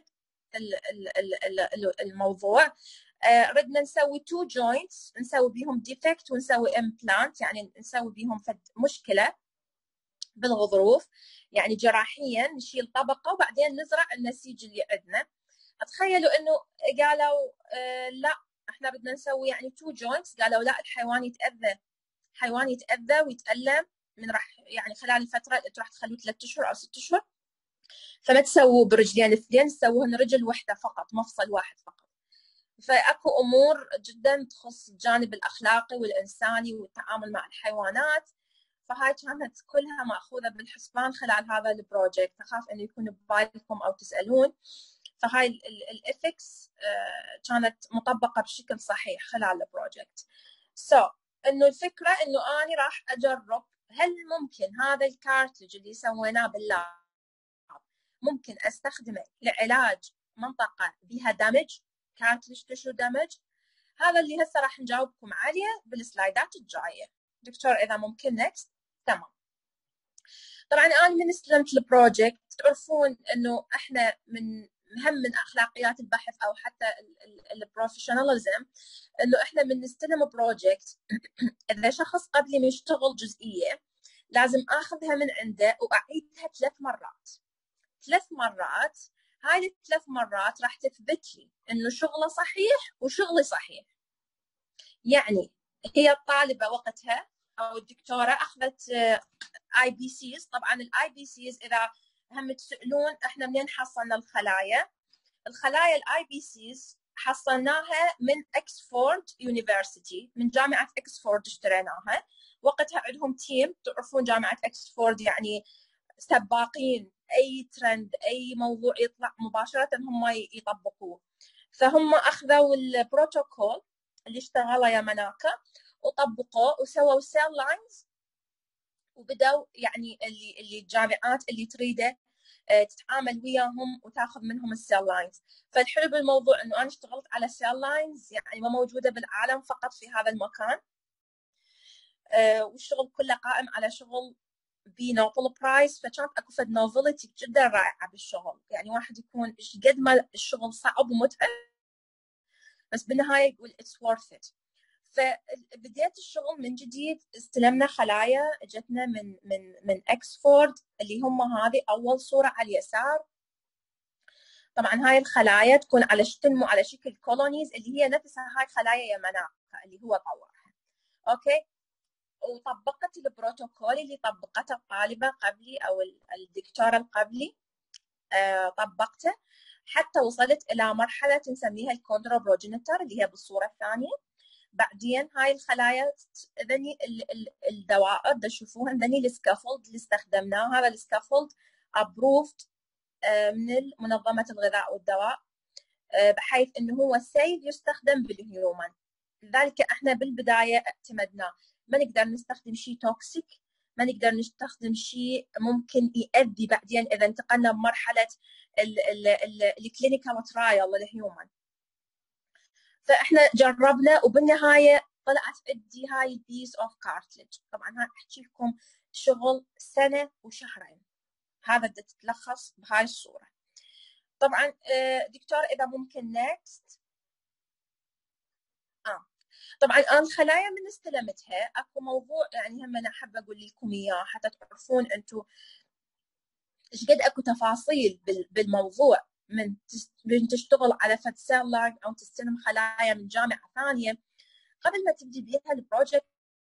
الموضوع، اه ردنا نسوي تو جوينتس نسوي بيهم ديفكت ونسوي امبلانت، يعني نسوي بيهم فد مشكله بالغضروف، يعني جراحيا نشيل طبقه وبعدين نزرع النسيج اللي عندنا. تخيلوا انه قالوا اه لا احنا بدنا نسوي يعني تو جوينتس، قالوا لا الحيوان يتاذى، حيوان يتاذى ويتالم من راح يعني خلال الفتره اللي راح تخلوه ثلاث اشهر او ست اشهر، فما تسووا برجلين اثنين، تسووهن رجل واحده فقط، مفصل واحد فقط. فاكو امور جدا تخص الجانب الاخلاقي والانساني والتعامل مع الحيوانات، فهاي كانت كلها ماخوذه بالحسبان خلال هذا البروجكت. اخاف انه يكون ببالكم او تسالون، فهاي الاثكس كانت مطبقه بشكل صحيح خلال البروجكت. سو so, انه الفكره انه اني راح اجرب هل ممكن هذا الكارتلج اللي سويناه باللاب ممكن استخدمه لعلاج منطقه بها دمج، كارتلج تشو دمج. هذا اللي هسه راح نجاوبكم عليه بالسلايدات الجايه. دكتور اذا ممكن نكست. تمام. طبعا انا من استلمت البروجكت تعرفون انه احنا من مهم من اخلاقيات البحث او حتى البروفيشناليزم انه احنا من نستلم بروجكت اذا شخص قبلي ما يشتغل جزئيه لازم اخذها من عنده واعيدها ثلاث مرات ثلاث مرات هاي الثلاث مرات راح تثبت لي انه شغله صحيح وشغلي صحيح. يعني هي الطالبه وقتها او الدكتوره اخذت اي بي سيز. طبعا الاي بي سيز اذا هم تسالون احنا منين حصلنا الخلايا، الخلايا الاي بي سيز حصلناها من اكسفورد يونيفرسيتي، من جامعه اكسفورد اشتريناها. وقتها عندهم تيم، تعرفون جامعه اكسفورد يعني سباقين، اي ترند اي موضوع يطلع مباشره هم يطبقوه. فهم اخذوا البروتوكول اللي اشتغله يا مناكا وطبقوه وسووا سيل لاينز، وبداوا يعني اللي اللي الجامعات اللي تريده تتعامل وياهم وتاخذ منهم السيل لاينز. فالحلو بالموضوع انه انا اشتغلت على سيل لاينز يعني ما موجوده بالعالم فقط في هذا المكان، والشغل كله قائم على شغل بنوبل برايز. فكانت اكو فد نوفلتي جدا رائعه بالشغل، يعني واحد يكون ايش قد ما الشغل صعب ومتعب بس بالنهايه يقول اتس وورث ات. فبديت الشغل من جديد، استلمنا خلايا اجتنا من من من اكسفورد اللي هم هذه اول صوره على اليسار. طبعا هاي الخلايا تكون على تنمو على شكل كولونيز اللي هي نفسها هاي خلايا يمناكا اللي هو طورها. اوكي. وطبقت البروتوكول اللي طبقته الطالبه قبلي او الدكتوره القبلي، آه طبقته حتى وصلت الى مرحله نسميها الكوندروبروجينيتر اللي هي بالصوره الثانيه. بعدين هاي الخلايا ذني الدوائر تشوفوهن ذني السكافولد اللي استخدمناه. هذا السكافولد ابروفد من منظمة الغذاء والدواء بحيث انه هو سيف يستخدم بالهيومن. لذلك احنا بالبداية اعتمدناه. ما نقدر نستخدم شيء توكسيك، ما نقدر نستخدم شيء ممكن يؤذي بعدين اذا انتقلنا بمرحلة الكلينيكال ترايل للهيومن. فاحنا جربنا وبالنهايه طلعت عندي هاي البيس اوف كارتلج. طبعا هاي احكي لكم شغل سنه وشهرين، هذا بدها تتلخص بهاي الصوره. طبعا دكتور اذا ممكن نيكست. اه طبعا انا الخلايا من استلمتها اكو موضوع يعني هم انا حابه اقول لكم اياه حتى تعرفون انتم ايش قد اكو تفاصيل بالموضوع. من من تشتغل على فد سيل لاين او تستلم خلايا من جامعه ثانيه، قبل ما تبدي بيها البروجكت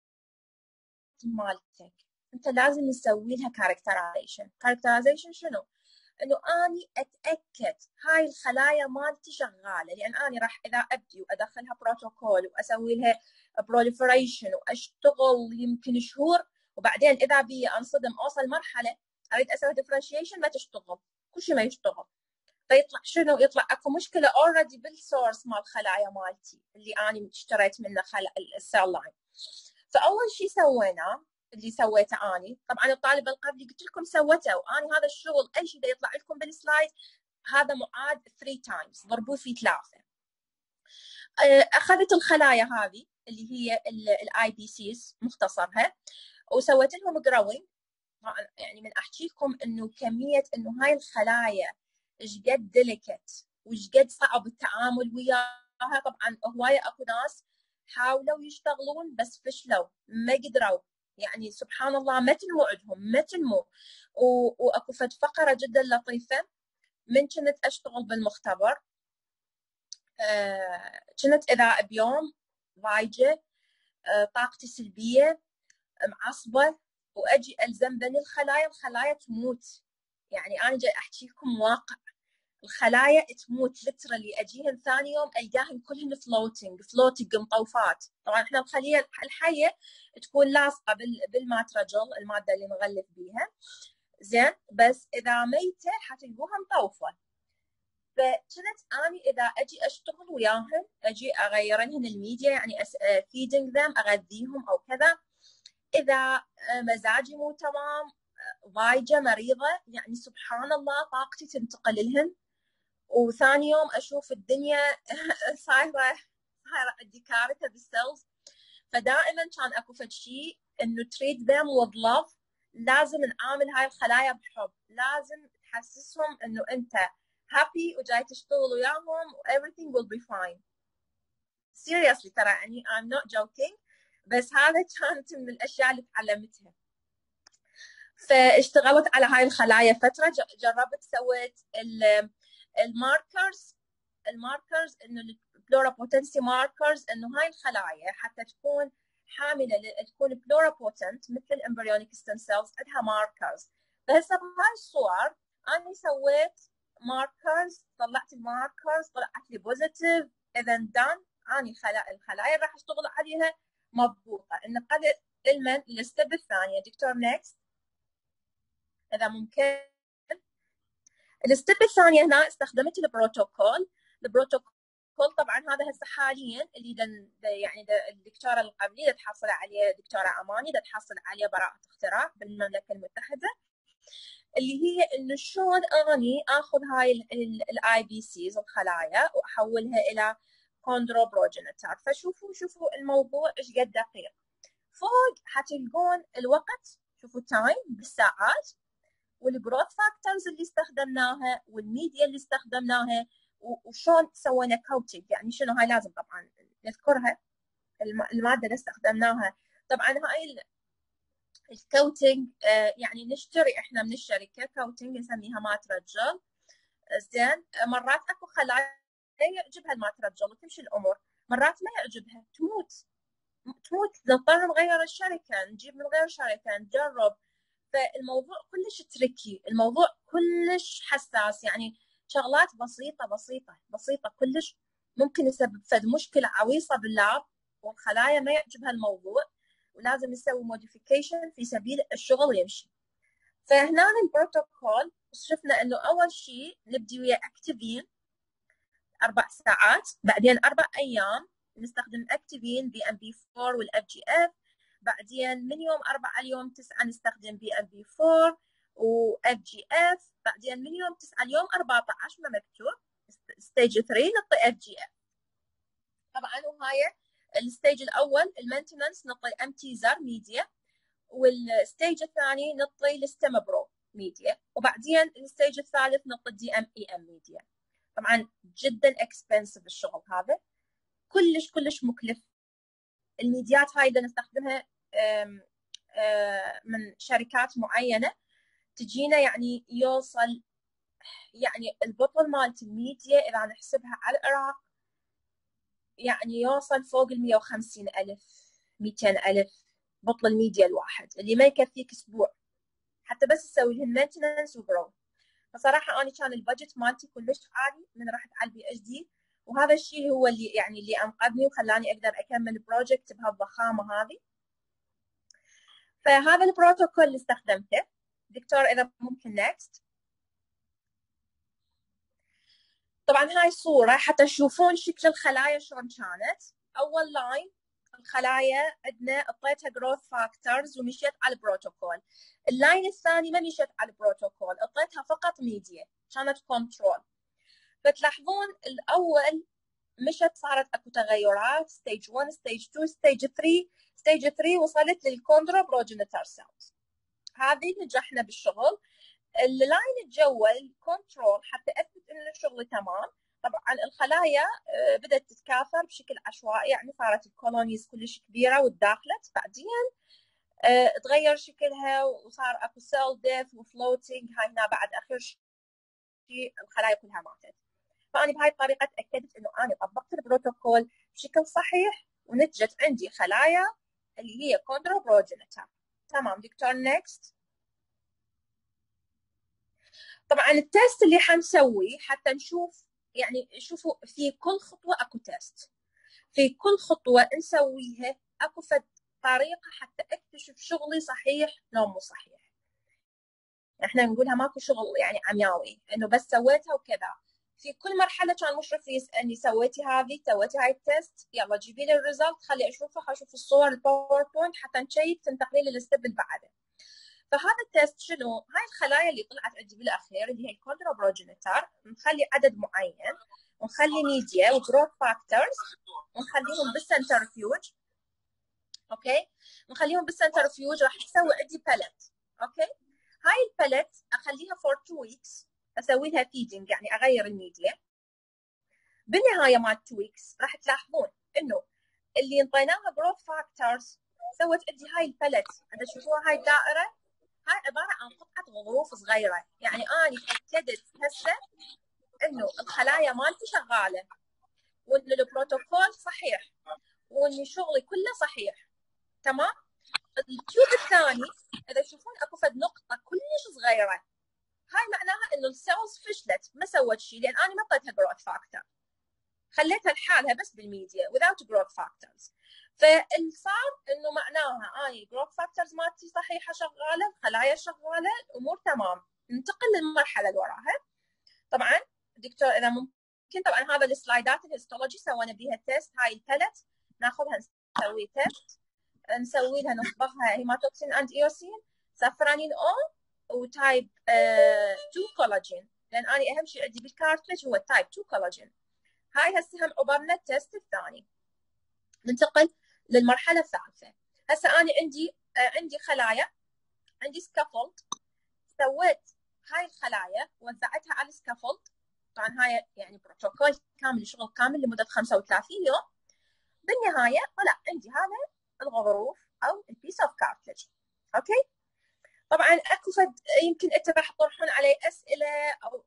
مالتك انت لازم نسوي لها كاركترايزيشن. كاركترايزيشن شنو؟ انه اني اتاكد هاي الخلايا مالتي شغاله، لان اني راح اذا ابدي وادخلها بروتوكول واسوي لها بروليفريشن واشتغل يمكن شهور، وبعدين اذا بي انصدم اوصل مرحله اريد اسوي ديفرنشيشن ما تشتغل، كل شيء ما يشتغل. فيطلع شنو؟ يطلع اكو مشكله اوريدي بالسورس مال الخلايا مالتي اللي انا اشتريت منه خل... السيل لاين. فاول شيء سويناه اللي سويته اني، طبعا الطالب القبلي قلت لكم سوته، واني هذا الشغل اي شيء يطلع لكم بالسلايد هذا معاد ثلاث تايمز، ضربوه في ثلاثه. اخذت الخلايا هذه اللي هي الاي بي سيز مختصرها وسويت لهم جروينج. يعني من احكي لكم انه كميه انه هاي الخلايا ايش قد ديليكت وايش قد صعب التعامل وياها. طبعا هوايه اكو ناس حاولوا يشتغلون بس فشلوا ما قدروا، يعني سبحان الله ما تنمو عندهم ما تنمو. واكو فد فقره جدا لطيفه من كنت اشتغل بالمختبر، آه كنت اذا بيوم ضايجه آه طاقتي سلبيه معصبه واجي الزم بني الخلايا الخلايا تموت. يعني انا جاي احكي لكم واقع، الخلايا تموت لترالي. اجيهم ثاني يوم القاهم كلهن فلوتنج فلوتنج مطوفات. طبعا احنا الخليه الحيه تكون لاصقه بالماترجل الماده اللي نغلف بيها زين، بس اذا ميته حتلقوها مطوفه. فكنت اني اذا اجي اشتغل وياهم اجي اغير لهم الميديا، يعني فيدنج ذم اغذيهم او كذا. اذا مزاجي مو تمام ضايجه مريضه، يعني سبحان الله طاقتي تنتقل لهم، وثاني يوم اشوف الدنيا صايره صايره عندي كارثه بالسيلز. فدائما كان اكو فد شيء انه تريد ذم وذ لاف، لازم نعامل هاي الخلايا بحب، لازم تحسسهم انه انت هابي وجاي تشتغل وياهم و everything will be fine. seriously ترى يعني I'm not joking، بس هذا كانت من الاشياء اللي تعلمتها. فاشتغلت على هاي الخلايا فتره، جربت سويت الماركرز الماركرز انه البلورابوتنسي ماركرز، انه هاي الخلايا حتى تكون حامله تكون بلورابوتنت مثل الامبريونيك ستيم سيلز عندها ماركرز. فهسه بهاي الصور انا سويت ماركرز، طلعت الماركرز طلعت لي بوزيتيف، اذا دان اني الخلايا راح اشتغل عليها مضبوطه. انقلت المن للستيب الثانيه. دكتور نيكست اذا ممكن. الستيب الثانيه هنا استخدمت البروتوكول. البروتوكول طبعا هذا هسه حاليا اللي دن يعني الدكتوره القبليه تحصل عليه دكتوره اماني تحصل عليه براءه اختراع بالمملكه المتحده، اللي هي انه شلون اني اخذ هاي الاي بي سيز الخلايا واحولها الى كوندروبروجينيتور. فشوفوا شوفوا الموضوع ايش قد دقيق. فوق حتلقون الوقت، شوفوا تايم بالساعات، والجروث فاكتورز اللي استخدمناها والميديا اللي استخدمناها وشون سوينا كوتنج. يعني شنو هاي لازم طبعا نذكرها الماده اللي استخدمناها. طبعا هاي الكوتنج آه يعني نشتري احنا من الشركه كوتنج نسميها ماترجل زين. مرات اكو خلايا يعجبها الماترجل وتمشي الامور، مرات ما يعجبها تموت تموت نضطر نغير الشركه نجيب من غير شركه نجرب. فالموضوع كلش تريكي، الموضوع كلش حساس، يعني شغلات بسيطة بسيطة بسيطة كلش ممكن يسبب فد مشكلة عويصة باللاب والخلايا ما يعجبها الموضوع ولازم نسوي موديفيكيشن في سبيل الشغل يمشي. فهنا البروتوكول شفنا انه اول شيء نبدي ويا اكتيفين اربع ساعات، بعدين اربع ايام نستخدم اكتيفين بي ام بي أربعة والاف جي اف، بعدين من يوم أربعة اليوم تسعة نستخدم بي ام بي أربعة واف جي اف، بعدين من يوم تسعة اليوم أربعة عشر ما مكتوب ستيج ثلاثة نعطي اف جي اف. طبعا وهاي الستيج الاول المينتننس نعطي ام تيزر ميديا، والستيج الثاني نعطي الستيم برو ميديا، وبعدين الستيج الثالث نعطي دي ام اي ام ميديا. طبعا جدا اكسبنسيف الشغل هذا، كلش كلش مكلف. الميديات هاي بدنا نستخدمها من شركات معينه تجينا يعني يوصل يعني البطل مالت الميديا اذا نحسبها على العراق يعني يوصل فوق ال مئة وخمسين ألف مئتين ألف بطل الميديا الواحد اللي ما يكفيك اسبوع حتى بس تسوي لهم مينتننس وجرو. فصراحه انا كان البادجت مالتي كلش عالي من رحت على البي اتش دي، وهذا الشيء هو اللي يعني اللي انقذني وخلاني اقدر اكمل بروجكت بهالضخامه هذه. فهذا البروتوكول اللي استخدمته دكتور اذا ممكن نكست. طبعا هاي صوره حتى تشوفون شكل الخلايا شلون كانت. اول لاين الخلايا عندنا اعطيتها جروث فاكتورز ومشيت على البروتوكول. اللاين الثاني ما مشيت على البروتوكول، اعطيتها فقط ميديا كانت كنترول. فتلاحظون الاول مشت صارت اكو تغيرات ستيج واحد ستيج اثنين ستيج ثلاثة ستيج ثلاثة وصلت للكوندرو بروجينيتار سيلز. هذه نجحنا بالشغل. اللاين الجوال كنترول حتى اثبت ان الشغل تمام. طبعا الخلايا بدات تتكاثر بشكل عشوائي، يعني صارت الكولونيز كلش كبيره وتداخلت، بعدين تغير شكلها وصار اكو سيل ديث وفلوتنج. هاي هنا بعد اخر شيء الخلايا كلها ماتت. فأنا بهاي الطريقة تأكدت إنه أنا طبقت البروتوكول بشكل صحيح ونتجت عندي خلايا اللي هي كوندروبروجينيتار. تمام دكتور نيكست. طبعا التست اللي حنسويه حتى نشوف يعني شوفوا في كل خطوة أكو تست، في كل خطوة نسويها أكو فد طريقة حتى أكتشف شغلي صحيح لو مو صحيح. احنا نقولها ماكو شغل يعني عمياوي انه بس سويتها وكذا. في كل مرحله كان مشرف يسالني سويتي هذه سويتي هاي التست، يلا جيبي لي الريزلت خلي اشوفها، خلي اشوف الصور الباوربوينت حتى نشيك تنتقلي للستيب اللي بعده. فهذا التست شنو؟ هاي الخلايا اللي طلعت عندي بالاخير اللي هي الكوندروبروجينيتار نخلي عدد معين ونخلي ميديا وجروث فاكتورز ونخليهم بالسنترفيوج. اوكي نخليهم بالسنترفيوج راح تسوي عندي باليت. اوكي هاي الباليت اخليها فور تو ويكس اسوي لها فيدنج يعني اغير الميديا. بالنهايه مال تو ويكس راح تلاحظون انه اللي انطيناها جروث فاكتورز سوت عندي هاي الباليت. عند تشوفوها هاي الدائره هاي عباره عن قطعه غضروف صغيره. يعني انا تاكدت هسه انه الخلايا مالتي شغاله وان البروتوكول صحيح وان شغلي كله صحيح. تمام. التيوب الثاني اذا تشوفون اكو فد نقطه كلش صغيره، هاي معناها انه السيلز فشلت ما سوت شيء لان انا ما اعطيتها جروث فاكتور، خليتها لحالها بس بالميديا without growth factors. فاللي صار انه معناها اني الجروث فاكتورز مالتي صحيحه شغاله، الخلايا شغاله، الامور تمام. ننتقل للمرحله اللي وراها. طبعا دكتور اذا ممكن طبعا هذا السلايدات الهيستولوجي سوينا بيها تيست. هاي الباليت ناخذها نسوي تيست، نسوي لها نصبغها هيماتوكسين اند ايوسين سافرانين او وتايب اثنين كولاجين، لان انا اهم شيء عندي بالكارتلج هو التايب اثنين كولاجين. هاي هسه هم عبرنا التست الثاني. ننتقل للمرحله الثالثه. هسه انا عندي آه عندي خلايا، عندي سكافولد، سويت هاي الخلايا وزعتها على السكافولد. طبعا هاي يعني بروتوكول كامل شغل كامل لمده خمسة وثلاثين يوم. بالنهايه طلع عندي هذا الغضروف او البيس اوف كارتلج. اوكي طبعا اكو فد يمكن انت راح تطرحون علي اسئله او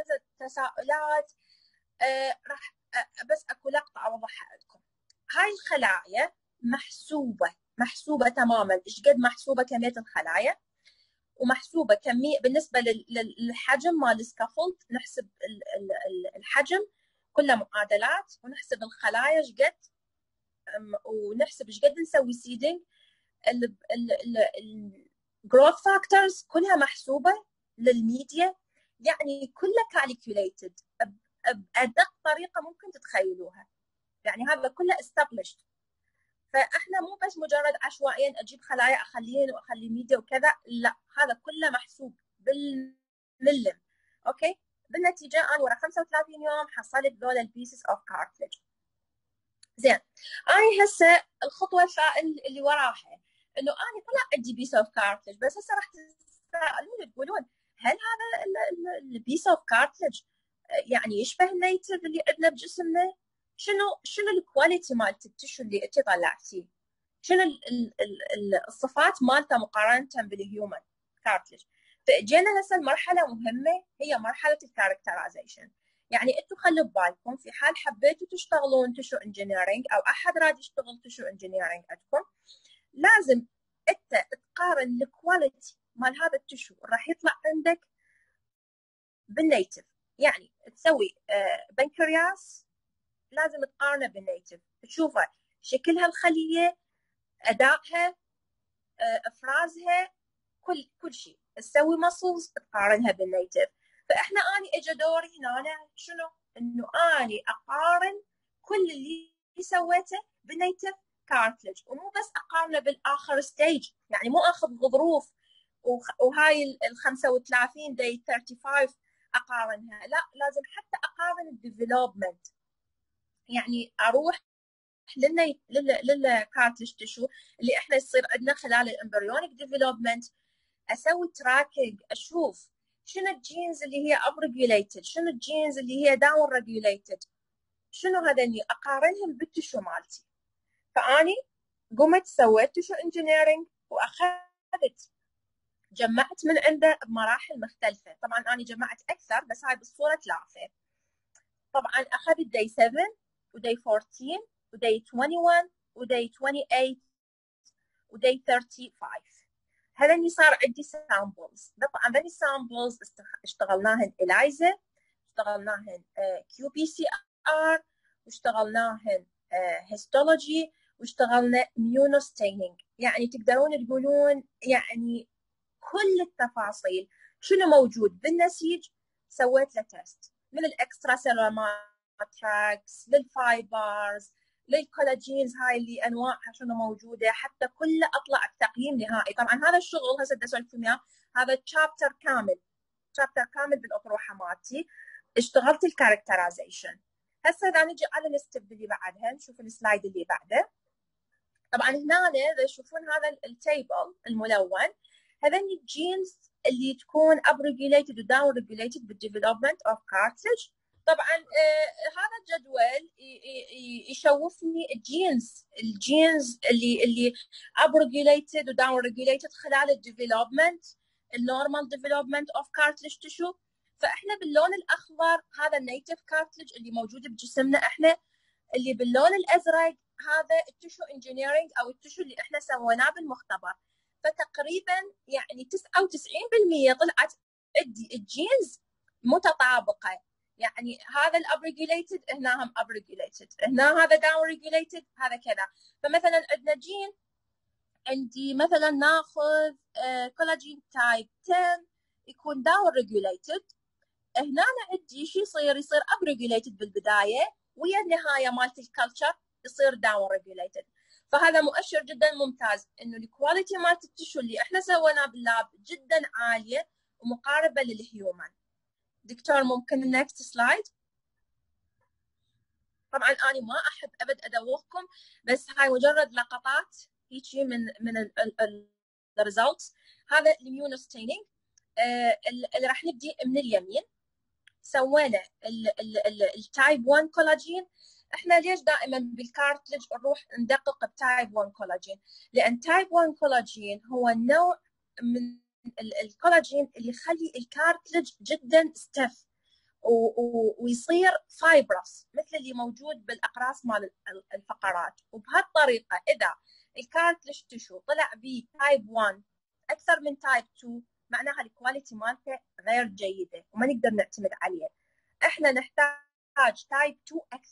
تساؤلات. آه راح آه بس اكو لقطه اوضحها لكم. هاي الخلايا محسوبه محسوبه تماما. ايش قد محسوبه كميه الخلايا ومحسوبه كميه بالنسبه للحجم مال السكافولد. نحسب الحجم كله معادلات ونحسب الخلايا ايش قد ونحسب ايش قد نسوي سيدنج. الجروث فاكتورز كلها محسوبه للميديا، يعني كلها كالكوليتد بادق طريقه ممكن تتخيلوها، يعني هذا كله established. فاحنا مو بس مجرد عشوائيا اجيب خلايا اخليهن واخلي ميديا وكذا، لا، هذا كله محسوب بالملم. اوكي، بالنتيجه انا ورا خمسة وثلاثين يوم حصلت ذول البيسز اوف كارتلج. زين، انا هسه الخطوه اللي وراها انه انا طلع عندي بيس اوف كارتلج، بس هسه راح تسالون تقولون هل هذا البيس اوف كارتلج يعني يشبه النيتف اللي عندنا بجسمنا؟ شنو شنو الكواليتي مالت التشو اللي انت طلعتيه؟ شنو ال ال ال الصفات مالته مقارنه بالهيومن كارتلج؟ فاجينا هسه المرحله مهمه، هي مرحله الكاركترايزيشن. يعني انتم خلوا ببالكم في حال حبيتوا تشتغلون تشو انجينيرنج او احد راد يشتغل تشو انجينيرنج عندكم، لازم انت تقارن الكواليتي مال هذا التشو راح يطلع عندك بالنيتف. يعني تسوي بنكرياس لازم تقارنه بالنيتف، تشوفه شكلها الخليه، ادائها، افرازها، كل كل شيء. تسوي ماسلز تقارنها بالنيتف. فاحنا اني اجى دوري هنا شنو؟ انه اني اقارن كل اللي سويته بالنيتف كارتلج، ومو بس اقارنه بالاخر ستيج، يعني مو اخذ ظروف وهاي ال خمسة وثلاثين داي خمسة وثلاثين اقارنها، لا، لازم حتى اقارن الديفلوبمنت. يعني اروح لل للكارتلج تشو اللي احنا يصير عندنا خلال الامبريونيك ديفلوبمنت، اسوي تراكنج، اشوف شنو الجينز اللي هي اب ريجوليتد، شنو الجينز اللي هي داون ريجوليتد، شنو هذني، اقارنهم بالتشو مالتي. فاني قمت سويت تشو انجينيرنج واخذت جمعت من عنده بمراحل مختلفه. طبعا انا جمعت اكثر، بس هاي بالصوره ثلاثه. طبعا اخذت داي سبعة وداي أربعة عشر وداي واحد وعشرين وداي ثمانية وعشرين وداي خمسة وثلاثين. هذني صار عندي سامبلز. طبعا هذني السامبلز اشتغلناهن إلايزا، اشتغلناهن كيو بي سي ار، واشتغلناهن هيستولوجي، واشتغلنا ميونوستينينج. يعني تقدرون تقولون يعني كل التفاصيل شنو موجود بالنسيج سويت له تيست، من الاكسترا سيلولار ماتريكس للفايبرز للكولاجينز، هاي اللي انواعها شنو موجوده، حتى كله اطلع بتقييم نهائي. طبعا هذا الشغل هسه بدي اسولف لكم اياه، هذا تشابتر كامل، تشابتر كامل بالاطروحه مالتي. اشتغلت الكاركترايزيشن. هسه اذا نجي على الستيب اللي بعدها، نشوف السلايد اللي بعده. طبعا هنا اذا تشوفون هذا التيبل الملون، هذني الجينز اللي تكون اب ريجوليتد وداون ريجوليتد بالديفلوبمنت اوف كارتلج. طبعا آه هذا الجدول يشوفني الجينز الجينز اللي اللي اب ريجوليتد وداون ريجوليتد خلال الديفلوبمنت، النورمال ديفلوبمنت اوف كارتلج تشو. فاحنا باللون الاخضر هذا النيتف كارتلج اللي موجود بجسمنا احنا، اللي باللون الازرق هذا التشو انجينيرنج او التشو اللي احنا سويناه بالمختبر. فتقريبا يعني تسعة وتسعين بالمئة طلعت عندي الجينز متطابقه. يعني هذا الابريجوليتد هنا هم ابريجوليتد، هنا هذا داون ريجوليتد، هذا كذا. فمثلا عندنا جين، عندي مثلا ناخذ كولاجين تايب عشرة يكون داون ريجوليتد، هنا عندي شو يصير؟ يصير ابريجوليتد بالبدايه، ويا النهايه مالت الكلتشر يصير داون ريجوليتد. فهذا مؤشر جدا ممتاز انه الكواليتي مالت التشو اللي احنا سويناه باللاب جدا عاليه ومقاربه للهيومن. دكتور ممكن النكست سلايد؟ طبعا انا ما احب ابد ادوخكم، بس هاي مجرد لقطات هيجي من من الريزلتس. هذا الاميونوستينينج آه اللي راح نبدي من اليمين. سوينا التايب واحد كولاجين. احنا ليش دائما بالكارتلج نروح ندقق بتايب واحد كولاجين؟ لان تايب واحد كولاجين هو نوع من الكولاجين اللي يخلي الكارتلج جدا ستيف ويصير فايبرس مثل اللي موجود بالاقراص مال الفقرات. وبهالطريقه اذا الكارتلج تشو طلع به تايب واحد اكثر من تايب اثنين، معناها الكواليتي مالته غير جيده وما نقدر نعتمد عليه. احنا نحتاج تايب اثنين اكثر،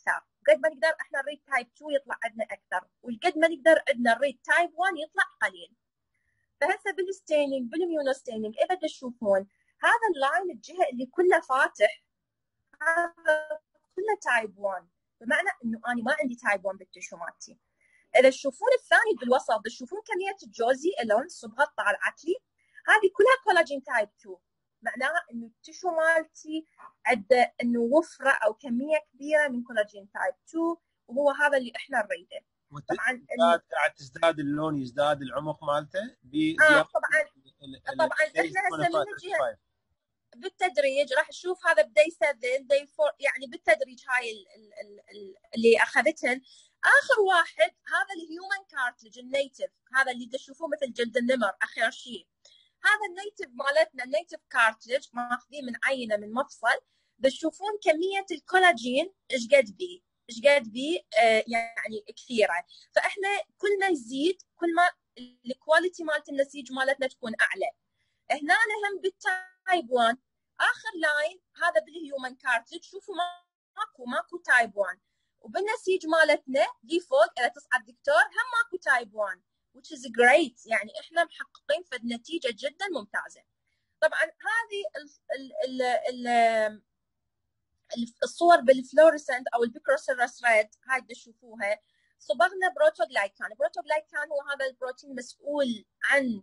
قد ما نقدر احنا نريد تايب تو يطلع عندنا اكثر، وقد ما نقدر عندنا نريد تايب واحد يطلع قليل. فهسه بالستيننج بالميونوستيننج اذا تشوفون هذا اللاين الجهه اللي كله فاتح هذا كله تايب واحد، بمعنى انه انا ما عندي تايب واحد بالتشو مالتي. اذا تشوفون الثاني بالوسط تشوفون كميه الجوزي الون صبغه طالعت لي، هذه كلها كولاجين تايب تو، معناها انه التشو مالتي عنده انه وفره او كميه كبيره من كولاجين تايب تو، وهو هذا اللي احنا نريده. طبعا قاعد تزداد اللون، يزداد العمق مالته بزياده. آه طبعا طبعا احنا هسه من نجي بالتدريج راح نشوف هذا بداي سبعة داي فور، يعني بالتدريج هاي ال ال ال ال اللي اخذتهن. اخر واحد هذا الهيومن كارتلج النيتف، هذا اللي تشوفوه مثل جلد النمر اخر شيء. هذا النيتف مالتنا النيتف كارتلج ماخذين من عينه من مفصل، تشوفون كميه الكولاجين ايش قد بيه ايش قد بيه آه يعني كثيره. فاحنا كل ما يزيد كل ما الكواليتي مالت النسيج مالتنا تكون اعلى. هنا هم بالتايب واحد اخر لاين هذا بالهيومن كارتلج، شوفوا ماكو ماكو تايب واحد، وبالنسيج مالتنا دي فوق اذا تصعد دكتور هم ماكو تايب واحد which is great، يعني احنا محققين فد نتيجه جدا ممتازه. طبعا هذه ال ال ال الصور بالفلوريسنت او البيكروسيروس ريد هاي تشوفوها، صبغنا بروتوغلايكان. البروتوغلايكان هو هذا البروتين المسؤول عن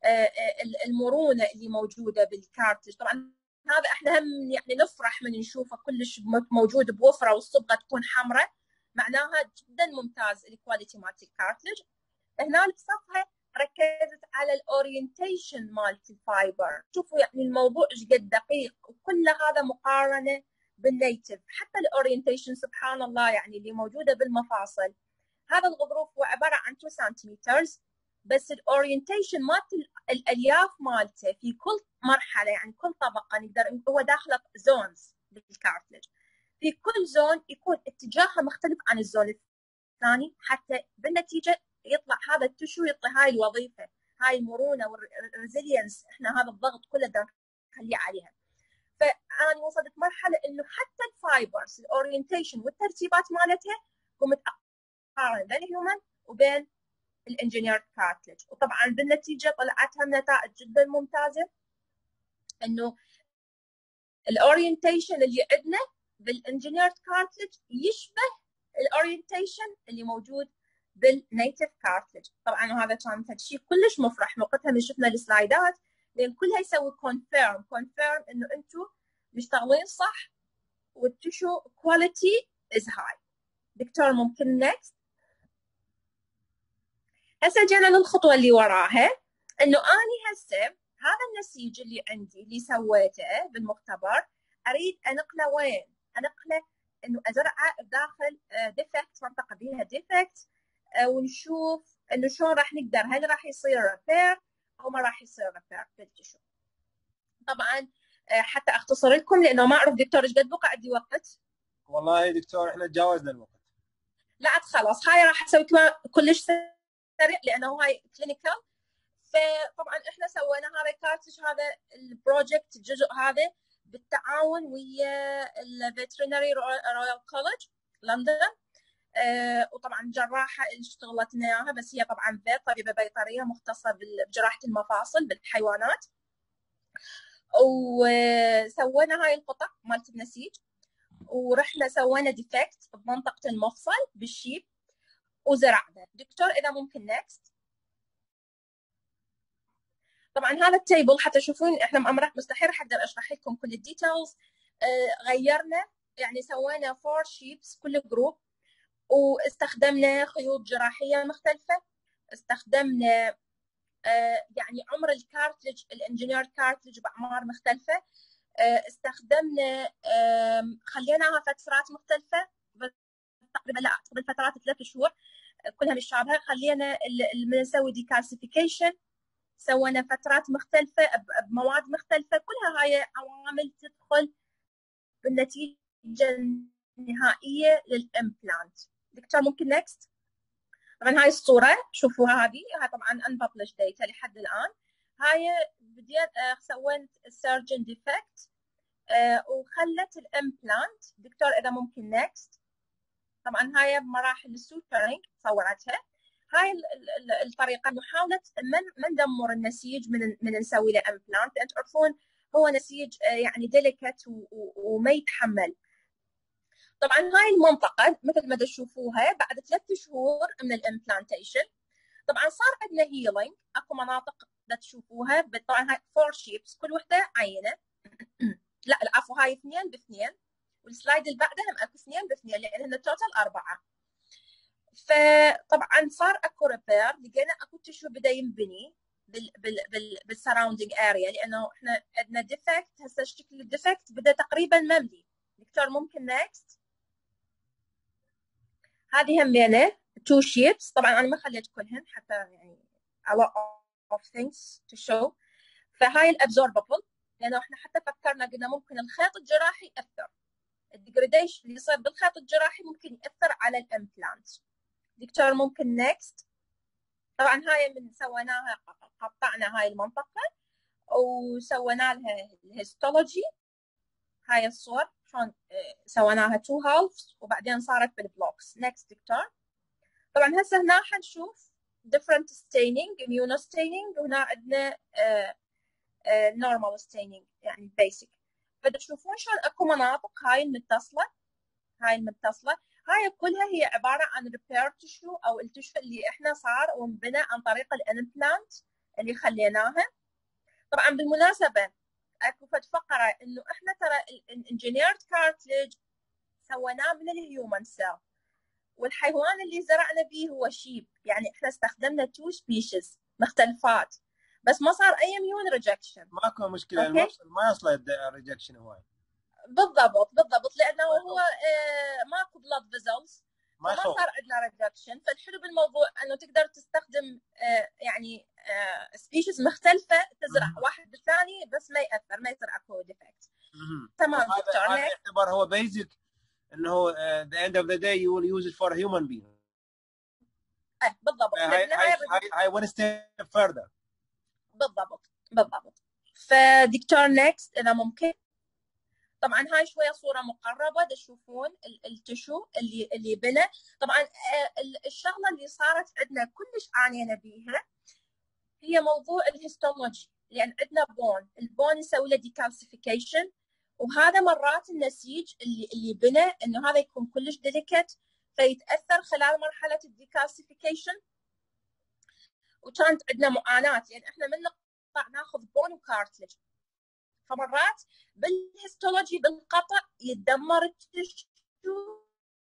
المرونه اللي موجوده بالكارتج. طبعا هذا احنا هم يعني نفرح من نشوفه كلش موجود بوفره والصبغه تكون حمراء، معناها جدا ممتاز الكواليتي مالت الكارتلج. هنا الصفحه ركزت على الاورينتيشن مالت الفايبر، شوفوا يعني الموضوع ايش قد دقيق، وكل هذا مقارنه بالنيتف. حتى الاورينتيشن سبحان الله يعني اللي موجوده بالمفاصل، هذا الغضروف هو عباره عن اثنين سنتيمتر، بس الاورينتيشن مالت الالياف مالته في كل مرحله يعني كل طبقه نقدر هو داخله زونز بالكارتلج، في كل زون يكون اتجاهها مختلف عن الزون الثاني، حتى بالنتيجه يطلع هذا التشو يعطي هاي الوظيفه، هاي المرونه والريزيلينس، احنا هذا الضغط كله بدنا نخليه عليها. فانا وصلت مرحله انه حتى الفايبرز الاورينتيشن والترتيبات مالتها قمت اقارن بين الهيومن وبين الانجينير كارتلج، وطبعا بالنتيجه طلعت هم نتائج جدا ممتازه، انه الاورينتيشن اللي عندنا بالانجينير كارتلج يشبه الاورينتيشن اللي موجود بالنيتف كارتلج. طبعا هذا كان شيء كلش مفرح وقتها من شفنا السلايدات، لان كلها يسوي كونفيرم كونفيرم انه انتم مشتغلين صح والتشو كواليتي از هاي. دكتور ممكن نكست. هسه جينا للخطوه اللي وراها، انه اني هسه هذا النسيج اللي عندي اللي سويته بالمختبر اريد انقله وين؟ انقله انه ازرعه داخل ديفكت، منطقه بيها ديفكت، ونشوف انه شلون راح نقدر، هل راح يصير ريبير او ما راح يصير ريبير بالتشو. طبعا حتى اختصر لكم لانه ما اعرف دكتور ايش قد بقى عندي وقت. والله دكتور احنا تجاوزنا الوقت. لا عاد خلاص، هاي راح اسوي كلش سريع لانه هاي كلينيكال. فطبعا احنا سوينا هذا الكارتج، هذا البروجكت الجزء هذا بالتعاون ويا الفيترينري رويال كولج لندن، آه وطبعا جراحه اللي اشتغلت لنا اياها، بس هي طبعا فيت طبيبه بيطريه مختصه بجراحه المفاصل بالحيوانات. وسوينا هاي القطع مالت النسيج، ورحنا سوينا ديفكت بمنطقه المفصل بالشيب وزرعنا. دكتور اذا ممكن نكست. طبعا هذا التيبل حتى تشوفون احنا مأمرة مستحيل راح اقدر اشرح لكم كل الديتيلز. آه غيرنا يعني سوينا فور شيبس كل جروب، واستخدمنا خيوط جراحيه مختلفه، استخدمنا آه يعني عمر الكارتلج الانجينير كارتلج باعمار مختلفه، آه استخدمنا آه خليناها فترات مختلفه تقريبا لا تقريبا فترات ثلاث شهور كلها مشابهه، خلينا من نسوي ديكالسيفيكيشن سوينا فترات مختلفة بمواد مختلفة، كلها هاي عوامل تدخل بالنتيجة النهائية للإمبلانت. دكتور ممكن نكست. طبعا هاي الصورة شوفوها، هذه هاي طبعا unpublished data لحد الآن. هاي بديت سويت السيرجن ديفكت وخلت الإمبلانت. دكتور إذا ممكن نكست. طبعا هاي بمراحل السوترينج صورتها. هاي الطريقه محاوله من ما ندمر النسيج من من نسوي له امبلانت، لان تعرفون هو نسيج يعني ديليكت وما يتحمل. طبعا هاي المنطقه مثل ما تشوفوها بعد ثلاث شهور من الامبلانتيشن طبعا صار عندنا هيلينج. اكو مناطق تشوفوها، طبعا هاي فور شيبس كل وحده عينه لا العفو هاي اثنين باثنين، والسلايد اللي بعدها هم اكو اثنين باثنين لان هن التوتال اربعه. فطبعا صار اكو ريبير، لقينا اكو تشو بدا ينبني بال بال بال بالسراوندينج اريا، لانه احنا عندنا ديفكت. هسه شكل الديفكت بدا تقريبا مملي. دكتور ممكن نيكست. هذه همينه تو شيبس، طبعا انا ما خليت كلهن حتى يعني a lot of things to show. فهاي الابزورببل، لانه احنا حتى فكرنا قلنا ممكن الخيط الجراحي ياثر، الديجريديشن اللي يصير بالخيط الجراحي ممكن ياثر على الامبلانت. دكتور ممكن نيكست. طبعا هاي من سويناها قطعنا هاي المنطقه وسوينا لها الهيستولوجي. هاي الصور شلون سويناها تو هالفز وبعدين صارت بالبلوكس. نيكست دكتور. طبعا هسه هنا حنشوف different staining immunostaining، وهنا عندنا uh, uh, normal staining يعني basic. فتشوفون شلون اكو مناطق هاي المتصله هاي المتصله هاي كلها هي عباره عن repair tissue او التشو اللي احنا صار وانبنى عن طريق الامبلانت اللي خليناها. طبعا بالمناسبه اكو فد فقره انه احنا ترى الانجينيرد كارتليج سويناه من الهيومن سيل، والحيوان اللي زرعنا به هو شيب، يعني احنا استخدمنا تو سبيشيز مختلفات بس ما صار اي ميون ريجكشن. ماكو مشكله المفصل ما يصل ريجكشن هواي. بالضبط بالضبط لانه هو آه ماكو بلاد فيزلز ما صار عندنا ريجكشن. فالحلو بالموضوع انه تقدر تستخدم آه يعني آه سبيشيز مختلفه تزرع مم. واحد بالثاني بس ما ياثر، ما يصير اكو ديفكت. تمام دكتور. هذا يعتبر هو بيزك انه uh, the end of the day you will use it for a human being. ايه بالضبط. هاي هاي هاي one step further. بالضبط بالضبط. فدكتور نيكست اذا ممكن. طبعا هاي شويه صوره مقربه تشوفون التشو اللي اللي بنى. طبعا الشغله اللي صارت عندنا كلش عانينا بيها هي موضوع الهيستولوجي، لان عندنا بون، البون يسوي له ديكالسيفيكيشن، وهذا مرات النسيج اللي اللي بنى انه هذا يكون كلش ديليكت فيتاثر خلال مرحله الديكالسيفيكيشن. وكانت عندنا معاناه لان احنا من نقطع ناخذ بون وكارتلج، فمرات بالهيستولوجي بالقطع يتدمر التشو،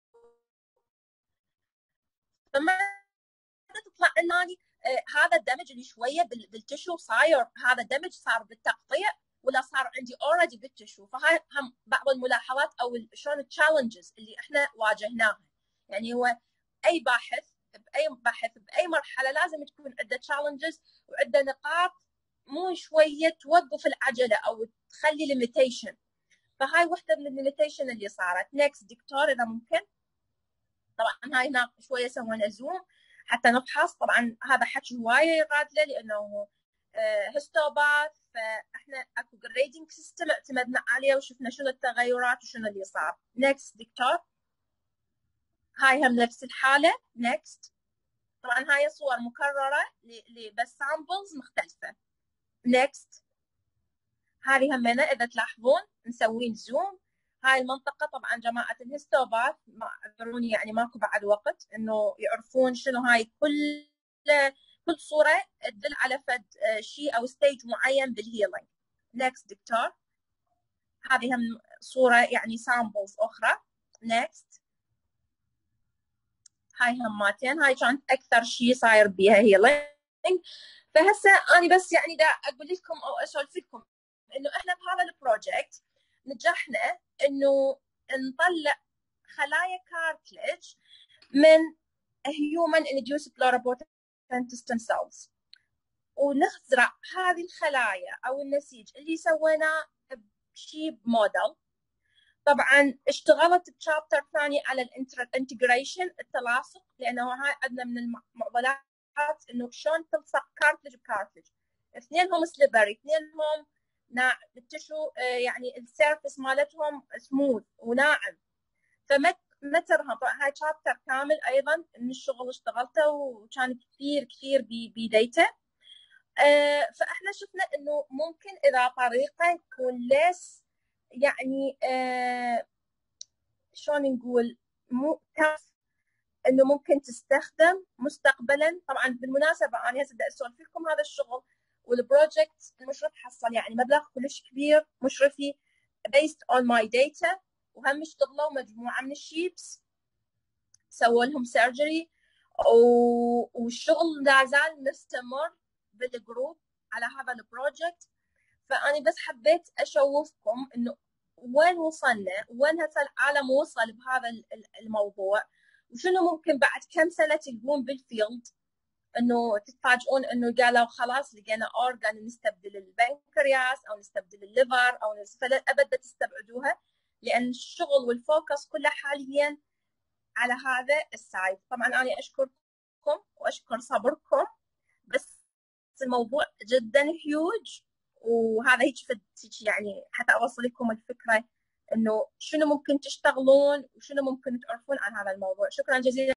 فما تطلع لنا آه هذا الدمج اللي شويه بالتشو صاير، هذا الدمج صار بالتقطيع ولا صار عندي اوريدي بالتشو. فهاي هم بعض الملاحظات او شلون التشالنجز اللي احنا واجهناها. يعني هو اي باحث باي باحث باي مرحله لازم تكون عنده تشالنجز وعنده نقاط مو شويه توقف العجله او تخلي ليميتيشن. فهاي وحده من الليميتيشن اللي صارت. نيكست دكتور اذا ممكن. طبعا هاي هنا شويه سوينا زوم حتى نفحص. طبعا هذا حكي هوايه يراد له لانه هيستوباث، فاحنا اكو جريدنج سيستم اعتمدنا عليه وشفنا شنو التغيرات وشنو اللي صار. نيكست دكتور. هاي هم نفس الحاله. نيكست. طبعا هاي صور مكرره بس سامبلز مختلفه. نيكست. هذه همنا اذا تلاحظون مسوين زوم. هاي المنطقه طبعا جماعه الهيستوباث اعذروني يعني ماكو بعد وقت انه يعرفون شنو هاي كل كل صوره تدل على فد شيء او ستيج معين بالهيلينج. نيكست دكتور. هذه هم صوره يعني سامبلز اخرى. نيكست. هاي هماتين هاي كانت اكثر شيء صاير بيها هيلينج. فهسه انا بس يعني دا اقول لكم او اسولف لكم انه احنا بهذا البروجكت نجحنا انه نطلع خلايا كارتلج من human induced pluripotent stem cells، ونزرع هذه الخلايا او النسيج اللي سويناه بشيب موديل. طبعا اشتغلت بشابتر ثاني على الانتجريشن التلاصق، لانه هاي عندنا من المعضلات انه شلون تلصق كارتلج بكارتلج. اثنينهم سليبري، اثنينهم ناعم، التشو يعني السيرفس مالتهم سموث وناعم، فما مترها. طبعا هاي شابتر كامل ايضا من الشغل اشتغلته وكان كثير كثير بديته. آه فاحنا شفنا انه ممكن اذا طريقه تكون ليس يعني آه شلون نقول مو تف انه ممكن تستخدم مستقبلا. طبعا بالمناسبه انا هسه بدي اسولف لكم هذا الشغل والبروجكت المشرف حصل يعني مبلغ كلش كبير مشرفي based on my data، وهم اشتغلوا مجموعه من الشيبس سووا لهم سيرجري، والشغل لا زال مستمر بالجروب على هذا البروجكت. فأنا بس حبيت أشوفكم إنه وين وصلنا، وين هسه العالم وصل بهذا الموضوع، وشنو ممكن بعد كم سنة تلقون بالفيلد إنه تتفاجئون إنه قالوا خلاص لقينا أورجان نستبدل البنكرياس أو نستبدل الليفر أو نستبدل، أبدا تستبعدوها، لأن الشغل والفوكس كله حاليا على هذا السايد. طبعا أنا أشكركم وأشكر صبركم، بس الموضوع جدا هيوج، وهذا هيك يعني حتى أوصل لكم الفكرة إنه شنو ممكن تشتغلون وشنو ممكن تعرفون عن هذا الموضوع. شكرا جزيلا.